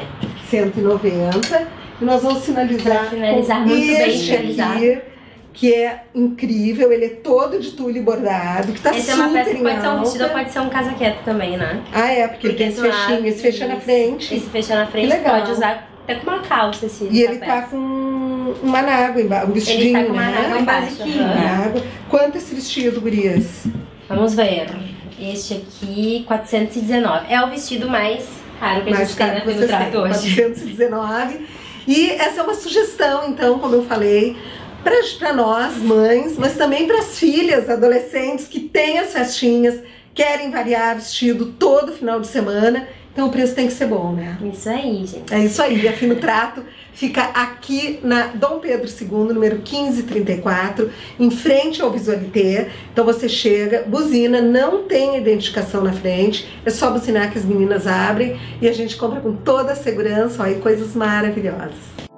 190. E nós vamos finalizar com muito bem finalizado. Que é incrível, ele é todo de tule bordado, que tá essa super é uma peça que pode ser um alta. vestido ou pode ser um casaquete também, né? Ah, é, porque ele tem esse fechinho, esse fecha na frente. Esse fecha na frente, pode usar até com uma calça esse. E ele tá com uma nágua embaixo, um vestidinho, ele tá com uma nágua embaixo. Quanto esse vestido, gurias? Vamos ver. Este aqui, 419. É o vestido mais caro que a gente tem aqui no trato hoje. 419. E essa é uma sugestão, então, como eu falei, para nós, mães, mas também para as filhas, adolescentes que têm as festinhas, querem variar vestido todo final de semana. Então o preço tem que ser bom, né? Isso aí, gente. É isso aí. A Fino Trato fica aqui na Dom Pedro II, número 1534, em frente ao Visualité. Então você chega, buzina, não tem identificação na frente, é só buzinar que as meninas abrem e a gente compra com toda a segurança, ó, e coisas maravilhosas.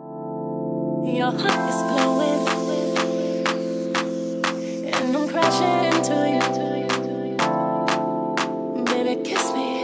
Your heart is glowing, and I'm crashing into you. Baby, kiss me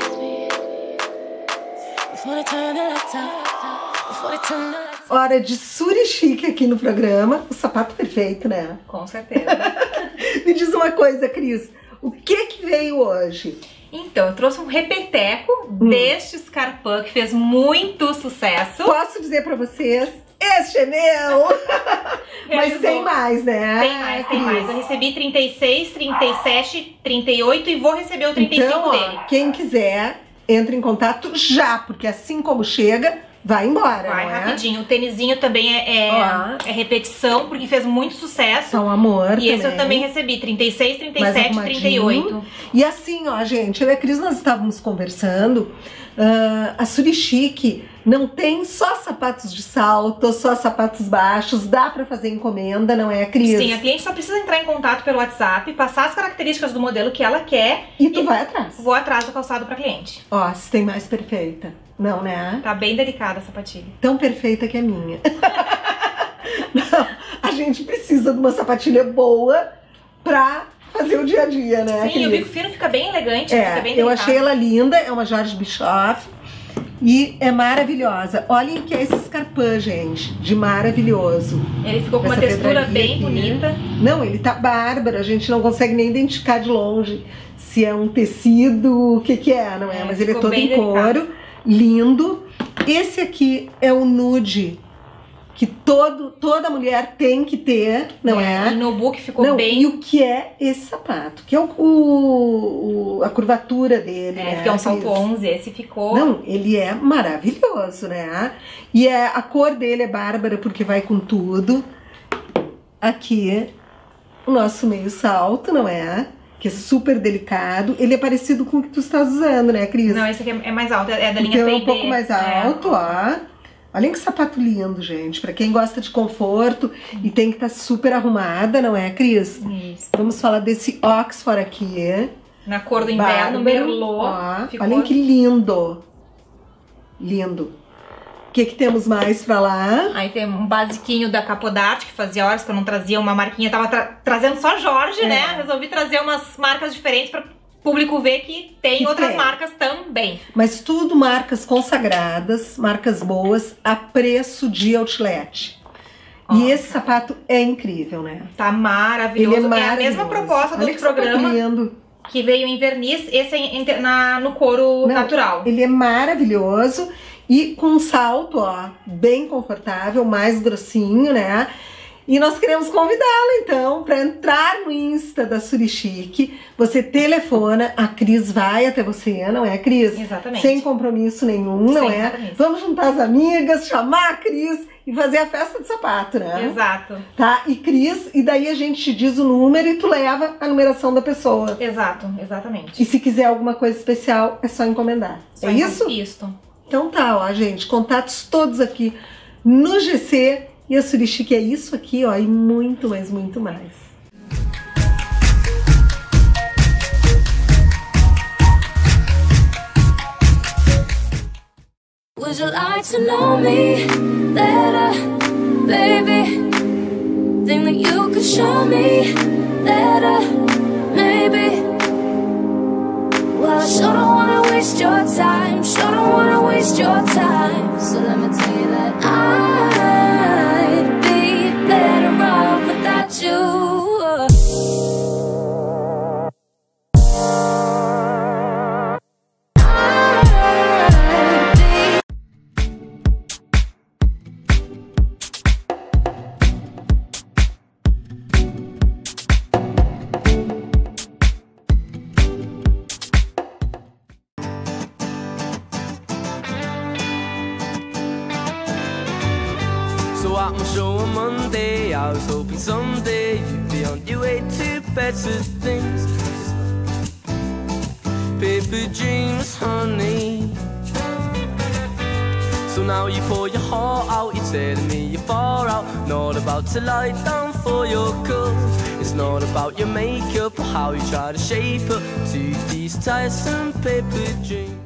before they turn the lights out. Before they turn the lights out. Hora de suri chique aqui no programa. O sapato perfeito, né? Com certeza. Me diz uma coisa, Cris. O que veio hoje? Então, eu trouxe um repeteco deste Scarpin que fez muito sucesso. Posso dizer pra vocês, este é meu! Mas tem mais, né? Tem mais. Eu recebi 36, 37, 38 e vou receber o 35 então, dele. Quem quiser, entre em contato já, porque assim como chega, vai embora. Vai não é? rapidinho. O tênisinho também é repetição, porque fez muito sucesso. É um amor. E esse eu também recebi, 36, 37, 38. E assim, ó, gente, eu e a Cris, nós estávamos conversando. A Suri Chic não tem só sapatos de salto, só sapatos baixos, dá pra fazer encomenda, não é, Cris? Sim, a cliente só precisa entrar em contato pelo WhatsApp, passar as características do modelo que ela quer. E tu vai atrás. Vou atrás do calçado pra cliente. Ó, se tem mais perfeita. Não, né? Tá bem delicada a sapatilha. Tão perfeita que é minha. Não, a gente precisa de uma sapatilha boa pra fazer o dia a dia, né? Sim, o bico fino fica bem elegante, fica bem eu delicado. achei ela linda, é uma Jorge Bischoff e é maravilhosa. Olhem que é esse Scarpin, gente, de maravilhoso. Ele ficou com uma textura bem bonita. Não, ele tá bárbaro, a gente não consegue nem identificar de longe se é um tecido, o que é, não é? Mas ele é todo em couro, lindo. Esse aqui é o nude, que toda mulher tem que ter, não é? E no book ficou bem... E o que é esse sapato? Que é a curvatura dele, né? Que é um salto 11, esse ficou... Não, ele é maravilhoso, né? E a cor dele é bárbara, porque vai com tudo. Aqui, o nosso meio salto, não é? Que é super delicado. Ele é parecido com o que tu estás usando, né, Cris? Não, esse aqui é mais alto, é da linha então, P&D. É um pouco mais alto, ó. Olha que sapato lindo, gente. Pra quem gosta de conforto e tem que estar super arrumada, não é, Cris? Isso. Vamos falar desse Oxford aqui. Na cor do inverno, merlot. Olhem que lindo. Lindo. O que temos mais pra lá? Aí tem um basiquinho da Capodarte, que fazia horas que eu não trazia uma marquinha. Tava trazendo só Jorge, né? Resolvi trazer umas marcas diferentes pra público ver que tem outras marcas também. Mas tudo marcas consagradas, marcas boas, a preço de outlet. E esse sapato é incrível, né? Tá maravilhoso. Ele é maravilhoso. É a mesma proposta do programa que veio em verniz, esse é no couro natural. Ele é maravilhoso e com um salto, ó, bem confortável, mais grossinho, né? E nós queremos convidá-la, então, para entrar no Insta da Suri Chic. Você telefona, a Cris vai até você, não é, Cris? Exatamente. Sem compromisso nenhum, não é? Compromisso. Vamos juntar as amigas, chamar a Cris e fazer a festa de sapato, né? Exato. Tá? E Cris, e daí a gente te diz o número e tu leva a numeração da pessoa. Exato, exatamente. E se quiser alguma coisa especial, é só encomendar. É isso? Isso. Então tá, ó, gente, contatos todos aqui no GC. E a Suri Chic é isso aqui, ó, e muito, mas muito mais. Would you like to know me better, baby? Think that you could show me better, maybe? Well, I sure don't wanna waste your time, sure don't wanna waste your time. So let me tell you that I'd be better off without you. So at my show on Monday, I was hoping someday you'd be on your way to better things. Paper dreams, honey. So now you pour your heart out, you're telling me you're far out. Not about to lie down for your cause. It's not about your makeup or how you try to shape up to these tiresome paper dreams.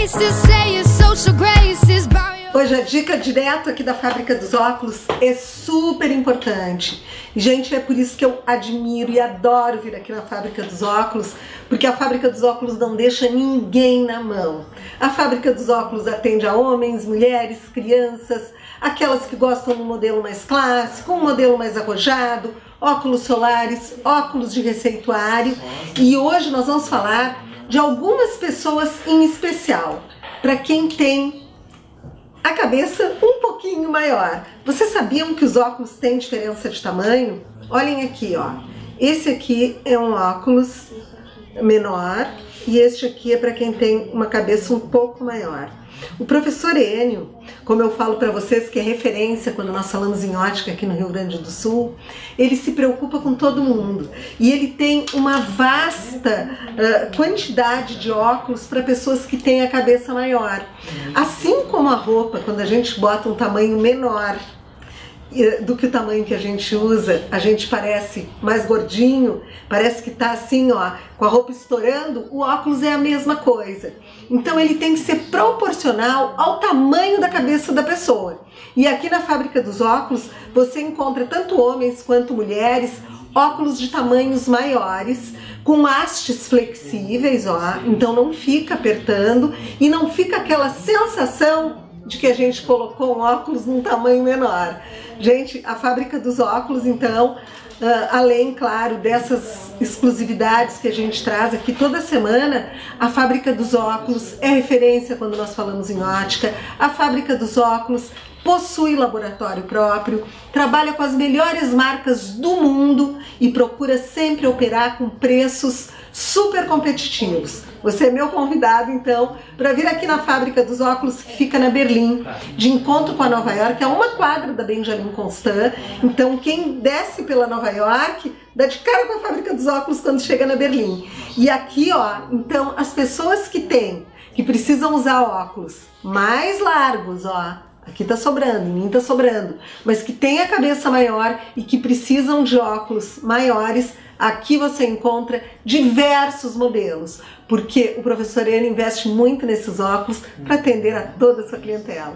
Hoje a dica direto aqui da Fábrica dos Óculos é super importante. Gente, é por isso que eu admiro e adoro vir aqui na Fábrica dos Óculos, porque a Fábrica dos Óculos não deixa ninguém na mão. A Fábrica dos Óculos atende a homens, mulheres, crianças, aquelas que gostam de um modelo mais clássico, um modelo mais arrojado, óculos solares, óculos de receituário. E hoje nós vamos falar de algumas pessoas em especial, para quem tem a cabeça um pouquinho maior. Vocês sabiam que os óculos têm diferença de tamanho? Olhem aqui, ó. Esse aqui é um óculos menor e este aqui é para quem tem uma cabeça um pouco maior. O professor Enio, como eu falo para vocês que é referência quando nós falamos em ótica aqui no Rio Grande do Sul, ele se preocupa com todo mundo e ele tem uma vasta quantidade de óculos para pessoas que têm a cabeça maior. Assim como a roupa, quando a gente bota um tamanho menor do que o tamanho que a gente usa, a gente parece mais gordinho, parece que tá assim, ó, com a roupa estourando, o óculos é a mesma coisa. Então ele tem que ser proporcional ao tamanho da cabeça da pessoa. E aqui na Fábrica dos Óculos, você encontra tanto homens quanto mulheres, óculos de tamanhos maiores, com hastes flexíveis, ó, então não fica apertando e não fica aquela sensação de que a gente colocou um óculos num tamanho menor. Gente, a Fábrica dos Óculos, então, além, claro, dessas exclusividades que a gente traz aqui toda semana, a Fábrica dos Óculos é referência quando nós falamos em ótica. A Fábrica dos Óculos possui laboratório próprio, trabalha com as melhores marcas do mundo e procura sempre operar com preços super competitivos. Você é meu convidado, então, para vir aqui na Fábrica dos Óculos, que fica na Berlim, de encontro com a Nova York, é uma quadra da Benjamin Constant. Então, quem desce pela Nova York, dá de cara com a Fábrica dos Óculos quando chega na Berlim. E aqui, ó, então, as pessoas que precisam usar óculos mais largos, ó, aqui tá sobrando, em mim tá sobrando, mas que tem a cabeça maior e que precisam de óculos maiores, aqui você encontra diversos modelos, porque o professor Enio investe muito nesses óculos para atender a toda a sua clientela.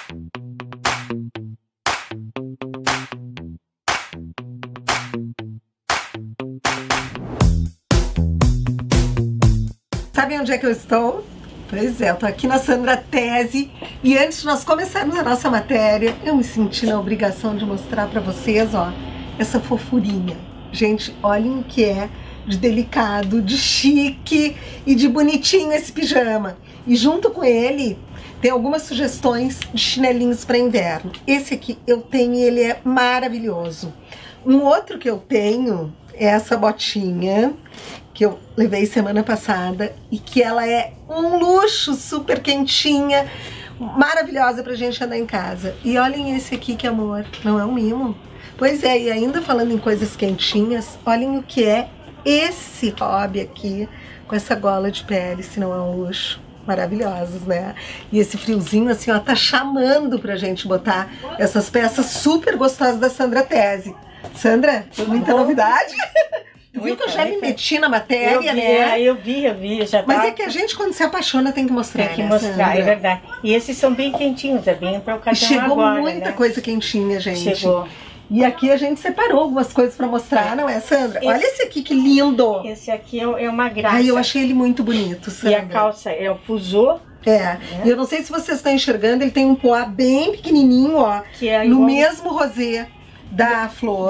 Sabe onde é que eu estou? Pois é, eu tô aqui na Sandra Tese e antes de nós começarmos a nossa matéria, eu me senti na obrigação de mostrar pra vocês, ó, essa fofurinha. Gente, olhem o que é de delicado, de chique e de bonitinho esse pijama. E junto com ele tem algumas sugestões de chinelinhos para inverno. Esse aqui eu tenho e ele é maravilhoso. Um outro que eu tenho é essa botinha que eu levei semana passada e que ela é um luxo, super quentinha, maravilhosa pra gente andar em casa. E olhem esse aqui, que amor, não é um mimo? Pois é, e ainda falando em coisas quentinhas, olhem o que é esse hobby aqui, com essa gola de pele, se não é um luxo. Maravilhosos, né? E esse friozinho assim, ó, tá chamando pra gente botar essas peças super gostosas da Sandra Tese. Sandra, muita novidade? Viu que eu já me meti na matéria, né? Eu vi, já tá. Mas é que a gente, quando se apaixona, tem que mostrar, Tem que mostrar, Sandra? É verdade. E esses são bem quentinhos, é bem pra ocasião agora, agora, muita né? coisa quentinha, gente. Chegou. E aqui a gente separou algumas coisas pra mostrar, não é, Sandra? Olha esse aqui, que lindo! Esse aqui é uma graça. Ai, eu achei ele muito bonito, Sandra. E a calça é o fusô. E eu não sei se vocês estão enxergando, ele tem um poá bem pequenininho, ó, que é no mesmo rosé da Flor.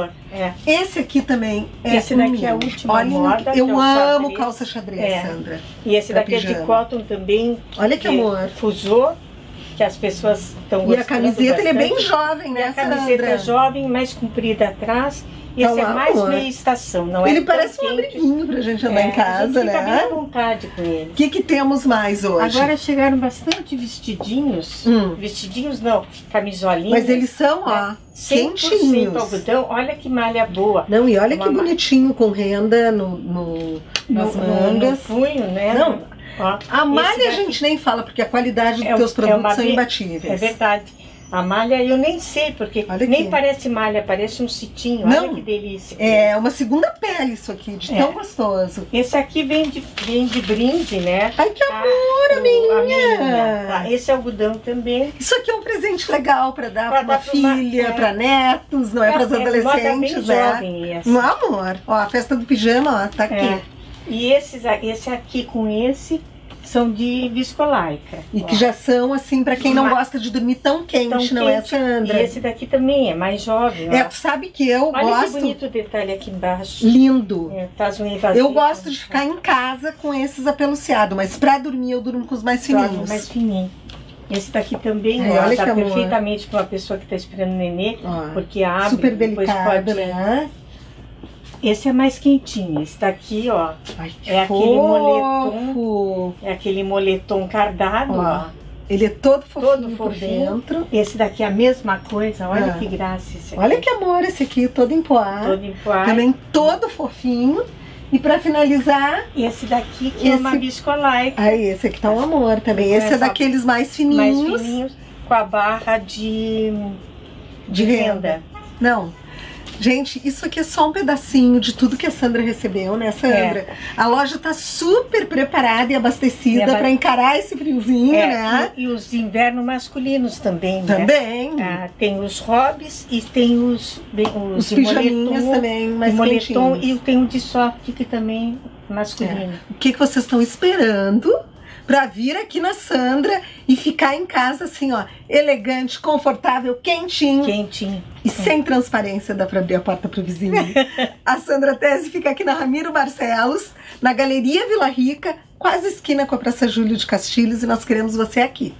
Esse aqui também é esse daqui é a última Olha, moda. eu amo calça xadrez, Sandra. E esse daqui pijama. é de cotton também. Olha que amor. Fusô, que as pessoas estão gostando. E a camiseta, ele é bem jovem, né, Sandra? A camiseta é jovem, mais comprida atrás. E esse é mais meia estação, não é? Ele parece um abriguinho pra gente andar em casa, a gente né? fica bem à vontade com ele. O que temos mais hoje? Agora chegaram bastante vestidinhos. Vestidinhos não, camisolinhas. Mas eles são, ó, quentinhos. 100% algodão, olha que malha boa. Não, e olha que bonitinho, com renda nas mangas. No punho, né? Não, a malha a gente nem fala, porque a qualidade dos teus produtos são imbatíveis. É verdade. A malha eu nem sei, porque nem parece malha, parece um citinho. Não, olha que delícia. É uma segunda pele isso aqui, de tão gostoso. Esse aqui vem de brinde, né? Ai, que amor, a minha! Tá, esse algodão também. Isso aqui é um presente legal pra dar pra uma filha, pra netos, não é? Para os adolescentes, Um amor. Ó, a festa do pijama, ó, tá aqui. E esse aqui com esse são de viscolaicra. E que já são, assim, pra quem não gosta de dormir tão quente, não é, Sandra? E esse daqui também é mais jovem. Tu sabe que eu gosto... Olha que bonito o detalhe aqui embaixo. Lindo. Eu gosto de ficar em casa com esses apeluciados, mas pra dormir eu durmo com os mais fininhos. Mais fininho. Esse daqui também, olha tá que perfeitamente para uma pessoa que tá esperando nenê, porque abre, super depois delicado, pode... né? Esse é mais quentinho. Esse daqui, ó, é aquele moletom. É aquele moletom cardado, ó. Ele é todo fofinho por dentro. Esse daqui é a mesma coisa. Olha que graça esse aqui. Olha que amor esse aqui, todo empoado. Todo empoado. Também todo fofinho. E pra finalizar... Esse daqui que é uma viscolaicra. Aí, esse aqui tá um amor também. Esse é daqueles mais fininhos. Mais fininhos, com a barra de renda. Não. Gente, isso aqui é só um pedacinho de tudo que a Sandra recebeu, né, Sandra? A loja tá super preparada e abastecida pra encarar esse friozinho, né? E os invernos masculinos também, né? Também. Tem os hobbies e tem os pijaminhas também, mais moletom, e tem um de soft que também é masculino. O que vocês estão esperando pra vir aqui na Sandra e ficar em casa assim, ó, elegante, confortável, quentinho. E sem transparência, dá pra abrir a porta pro vizinho. A Sandra Tese fica aqui na Ramiro Barcelos, na Galeria Vila Rica, quase esquina com a Praça Júlio de Castilhos, e nós queremos você aqui.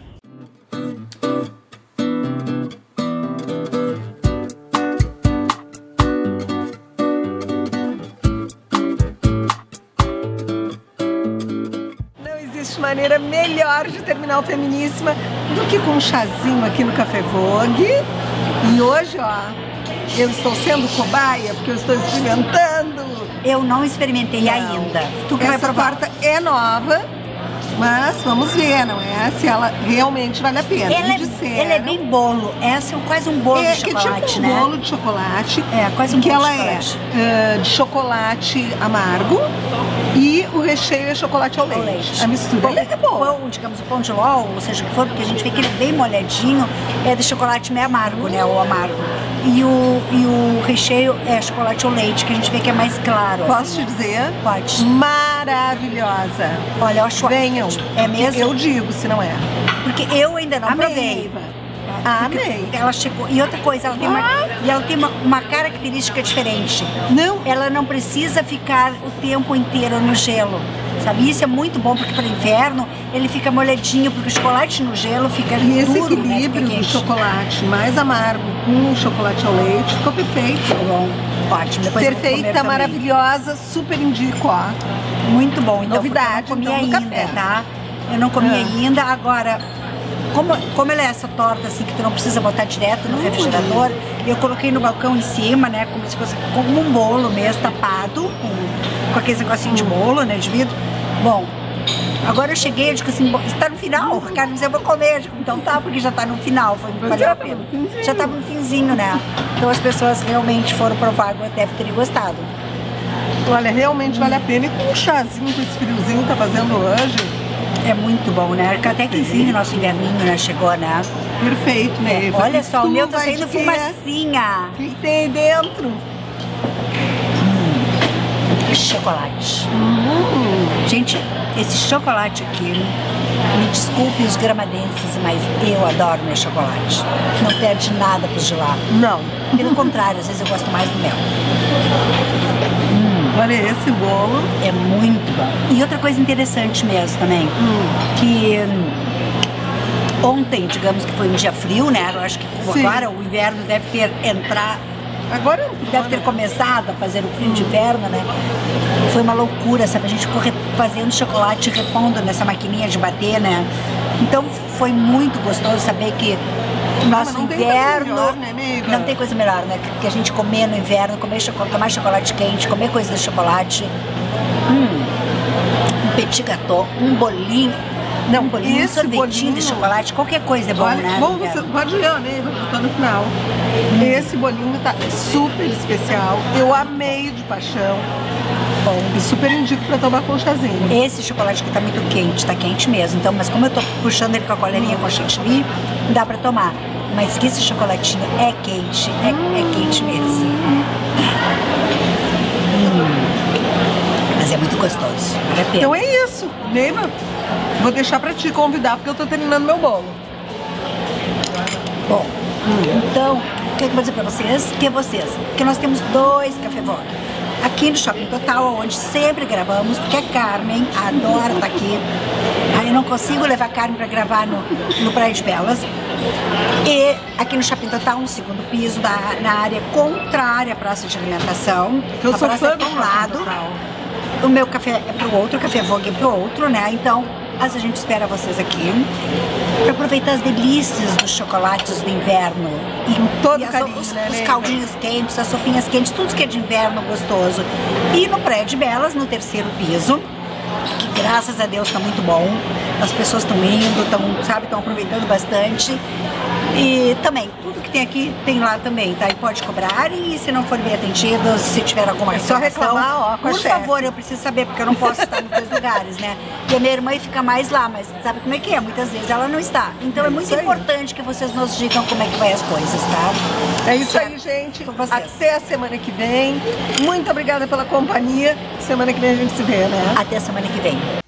Maneira melhor de terminar o Feminíssima do que com um chazinho aqui no Café Vogue. E hoje, ó, eu estou sendo cobaia porque eu estou experimentando. Eu não experimentei ainda. Tu que vai provar. Essa torta é nova, mas vamos ver, não é? Se ela realmente vale a pena. Ela é bem bolo. Essa é quase um bolo de chocolate, tipo um bolo de chocolate. Quase um bolo de chocolate. Que ela é de chocolate amargo. E o recheio é chocolate ao leite. A mistura é boa. Digamos, o pão de ló, ou seja o que for, porque a gente vê que ele é bem molhadinho, é de chocolate meio amargo, né? O amargo. E o recheio é chocolate ao leite, que a gente vê que é mais claro. Posso te dizer? Pode. Maravilhosa. Olha, eu acho... Venham. É mesmo? Eu digo, se não é. Porque eu ainda não provei. Amei. Ela chegou. E outra coisa, ela tem uma característica diferente. Ela não precisa ficar o tempo inteiro no gelo. Sabe? Isso é muito bom, porque para o inverno ele fica molhadinho, porque o chocolate no gelo fica duro. E esse equilíbrio do chocolate mais amargo com o chocolate ao leite ficou perfeito. Ficou bom. Ótimo. Depois perfeita, maravilhosa, super indico, ó. Muito bom. Então, novidade, eu não comi ainda, café. Tá? Eu não comi ainda. Agora, como ela é essa torta assim que tu não precisa botar direto no refrigerador, eu coloquei no balcão em cima, né, como se fosse como um bolo mesmo, tapado, com aquele negocinho de bolo, né, de vidro. Bom, agora eu cheguei, eu digo assim, está no final, o Ricardo disse, eu vou comer, eu digo, então tá, porque já está no final, valeu a pena. Já estava no finzinho, né, então as pessoas realmente foram provar, devem ter gostado. Olha, realmente vale a pena, e com um chazinho, com esse friozinho que tá fazendo hoje. É muito bom, né? Até que enfim o nosso inverninho, né? Chegou, né? Perfeito, né? Olha só, o meu tá saindo fumacinha. O que tem aí dentro? Chocolate. Gente, esse chocolate aqui, me desculpe os gramadenses, mas eu adoro meu chocolate. Não perde nada pro gelado. Não. Pelo contrário, às vezes eu gosto mais do mel. Olha esse bolo. É muito bom. E outra coisa interessante mesmo também, que ontem, digamos que foi um dia frio, né? Eu acho que agora o inverno deve ter Agora deve ter começado a fazer o frio de inverno, né? Foi uma loucura, sabe? A gente ficou fazendo chocolate, repondo nessa maquininha de bater, né? Então foi muito gostoso saber que o nosso inverno não tem coisa melhor, né? Que a gente comer no inverno, tomar chocolate quente, comer coisa de chocolate, um petit gâteau, um bolinho. Não, bolinho, sorvetinho de chocolate, qualquer coisa é bom, né? Bom, você pode ver, né? Eu tô no final. Esse bolinho tá super especial. Eu amei de paixão. Bom, e super indico pra tomar com chazinho. Esse chocolate aqui tá muito quente, tá quente mesmo. Então, mas como eu tô puxando ele com a coleirinha com a chantilly, dá pra tomar. Mas que esse chocolatinho é quente, é quente mesmo. Mas é muito gostoso, vale a pena. Então é isso, Neiva. Vou deixar pra te convidar, porque eu tô terminando meu bolo. Bom, então, o que eu vou dizer pra vocês? Que nós temos 2 Café Vogue. Aqui no Shopping Total, onde sempre gravamos, porque a Carmen adora estar aqui. Aí eu não consigo levar a Carmen para gravar no Praia de Belas. E aqui no Shopping Total, no 2º piso, na área contrária à praça de alimentação. Eu sou fã do lado. O meu café é pro outro, o Café Vogue é pro outro, né? Então, a gente espera vocês aqui para aproveitar as delícias dos chocolates do inverno. Os caldinhos quentes, as sopinhas quentes, tudo que é de inverno gostoso. E no Praia de Belas, no 3º piso, que graças a Deus está muito bom. As pessoas estão indo, estão aproveitando bastante. E também, tudo que tem aqui tem lá também, tá? E pode cobrar, e se não for bem atendido, se tiver alguma reclamação, só reclamar, ó, por favor, eu preciso saber, porque eu não posso estar nos 2 lugares, né? E a minha irmã fica mais lá, mas sabe como é que é? Muitas vezes ela não está. Então é muito importante que vocês nos digam como é que vai as coisas, tá? É isso aí, gente. Até a semana que vem. Muito obrigada pela companhia. Semana que vem a gente se vê, né? Até a semana que vem.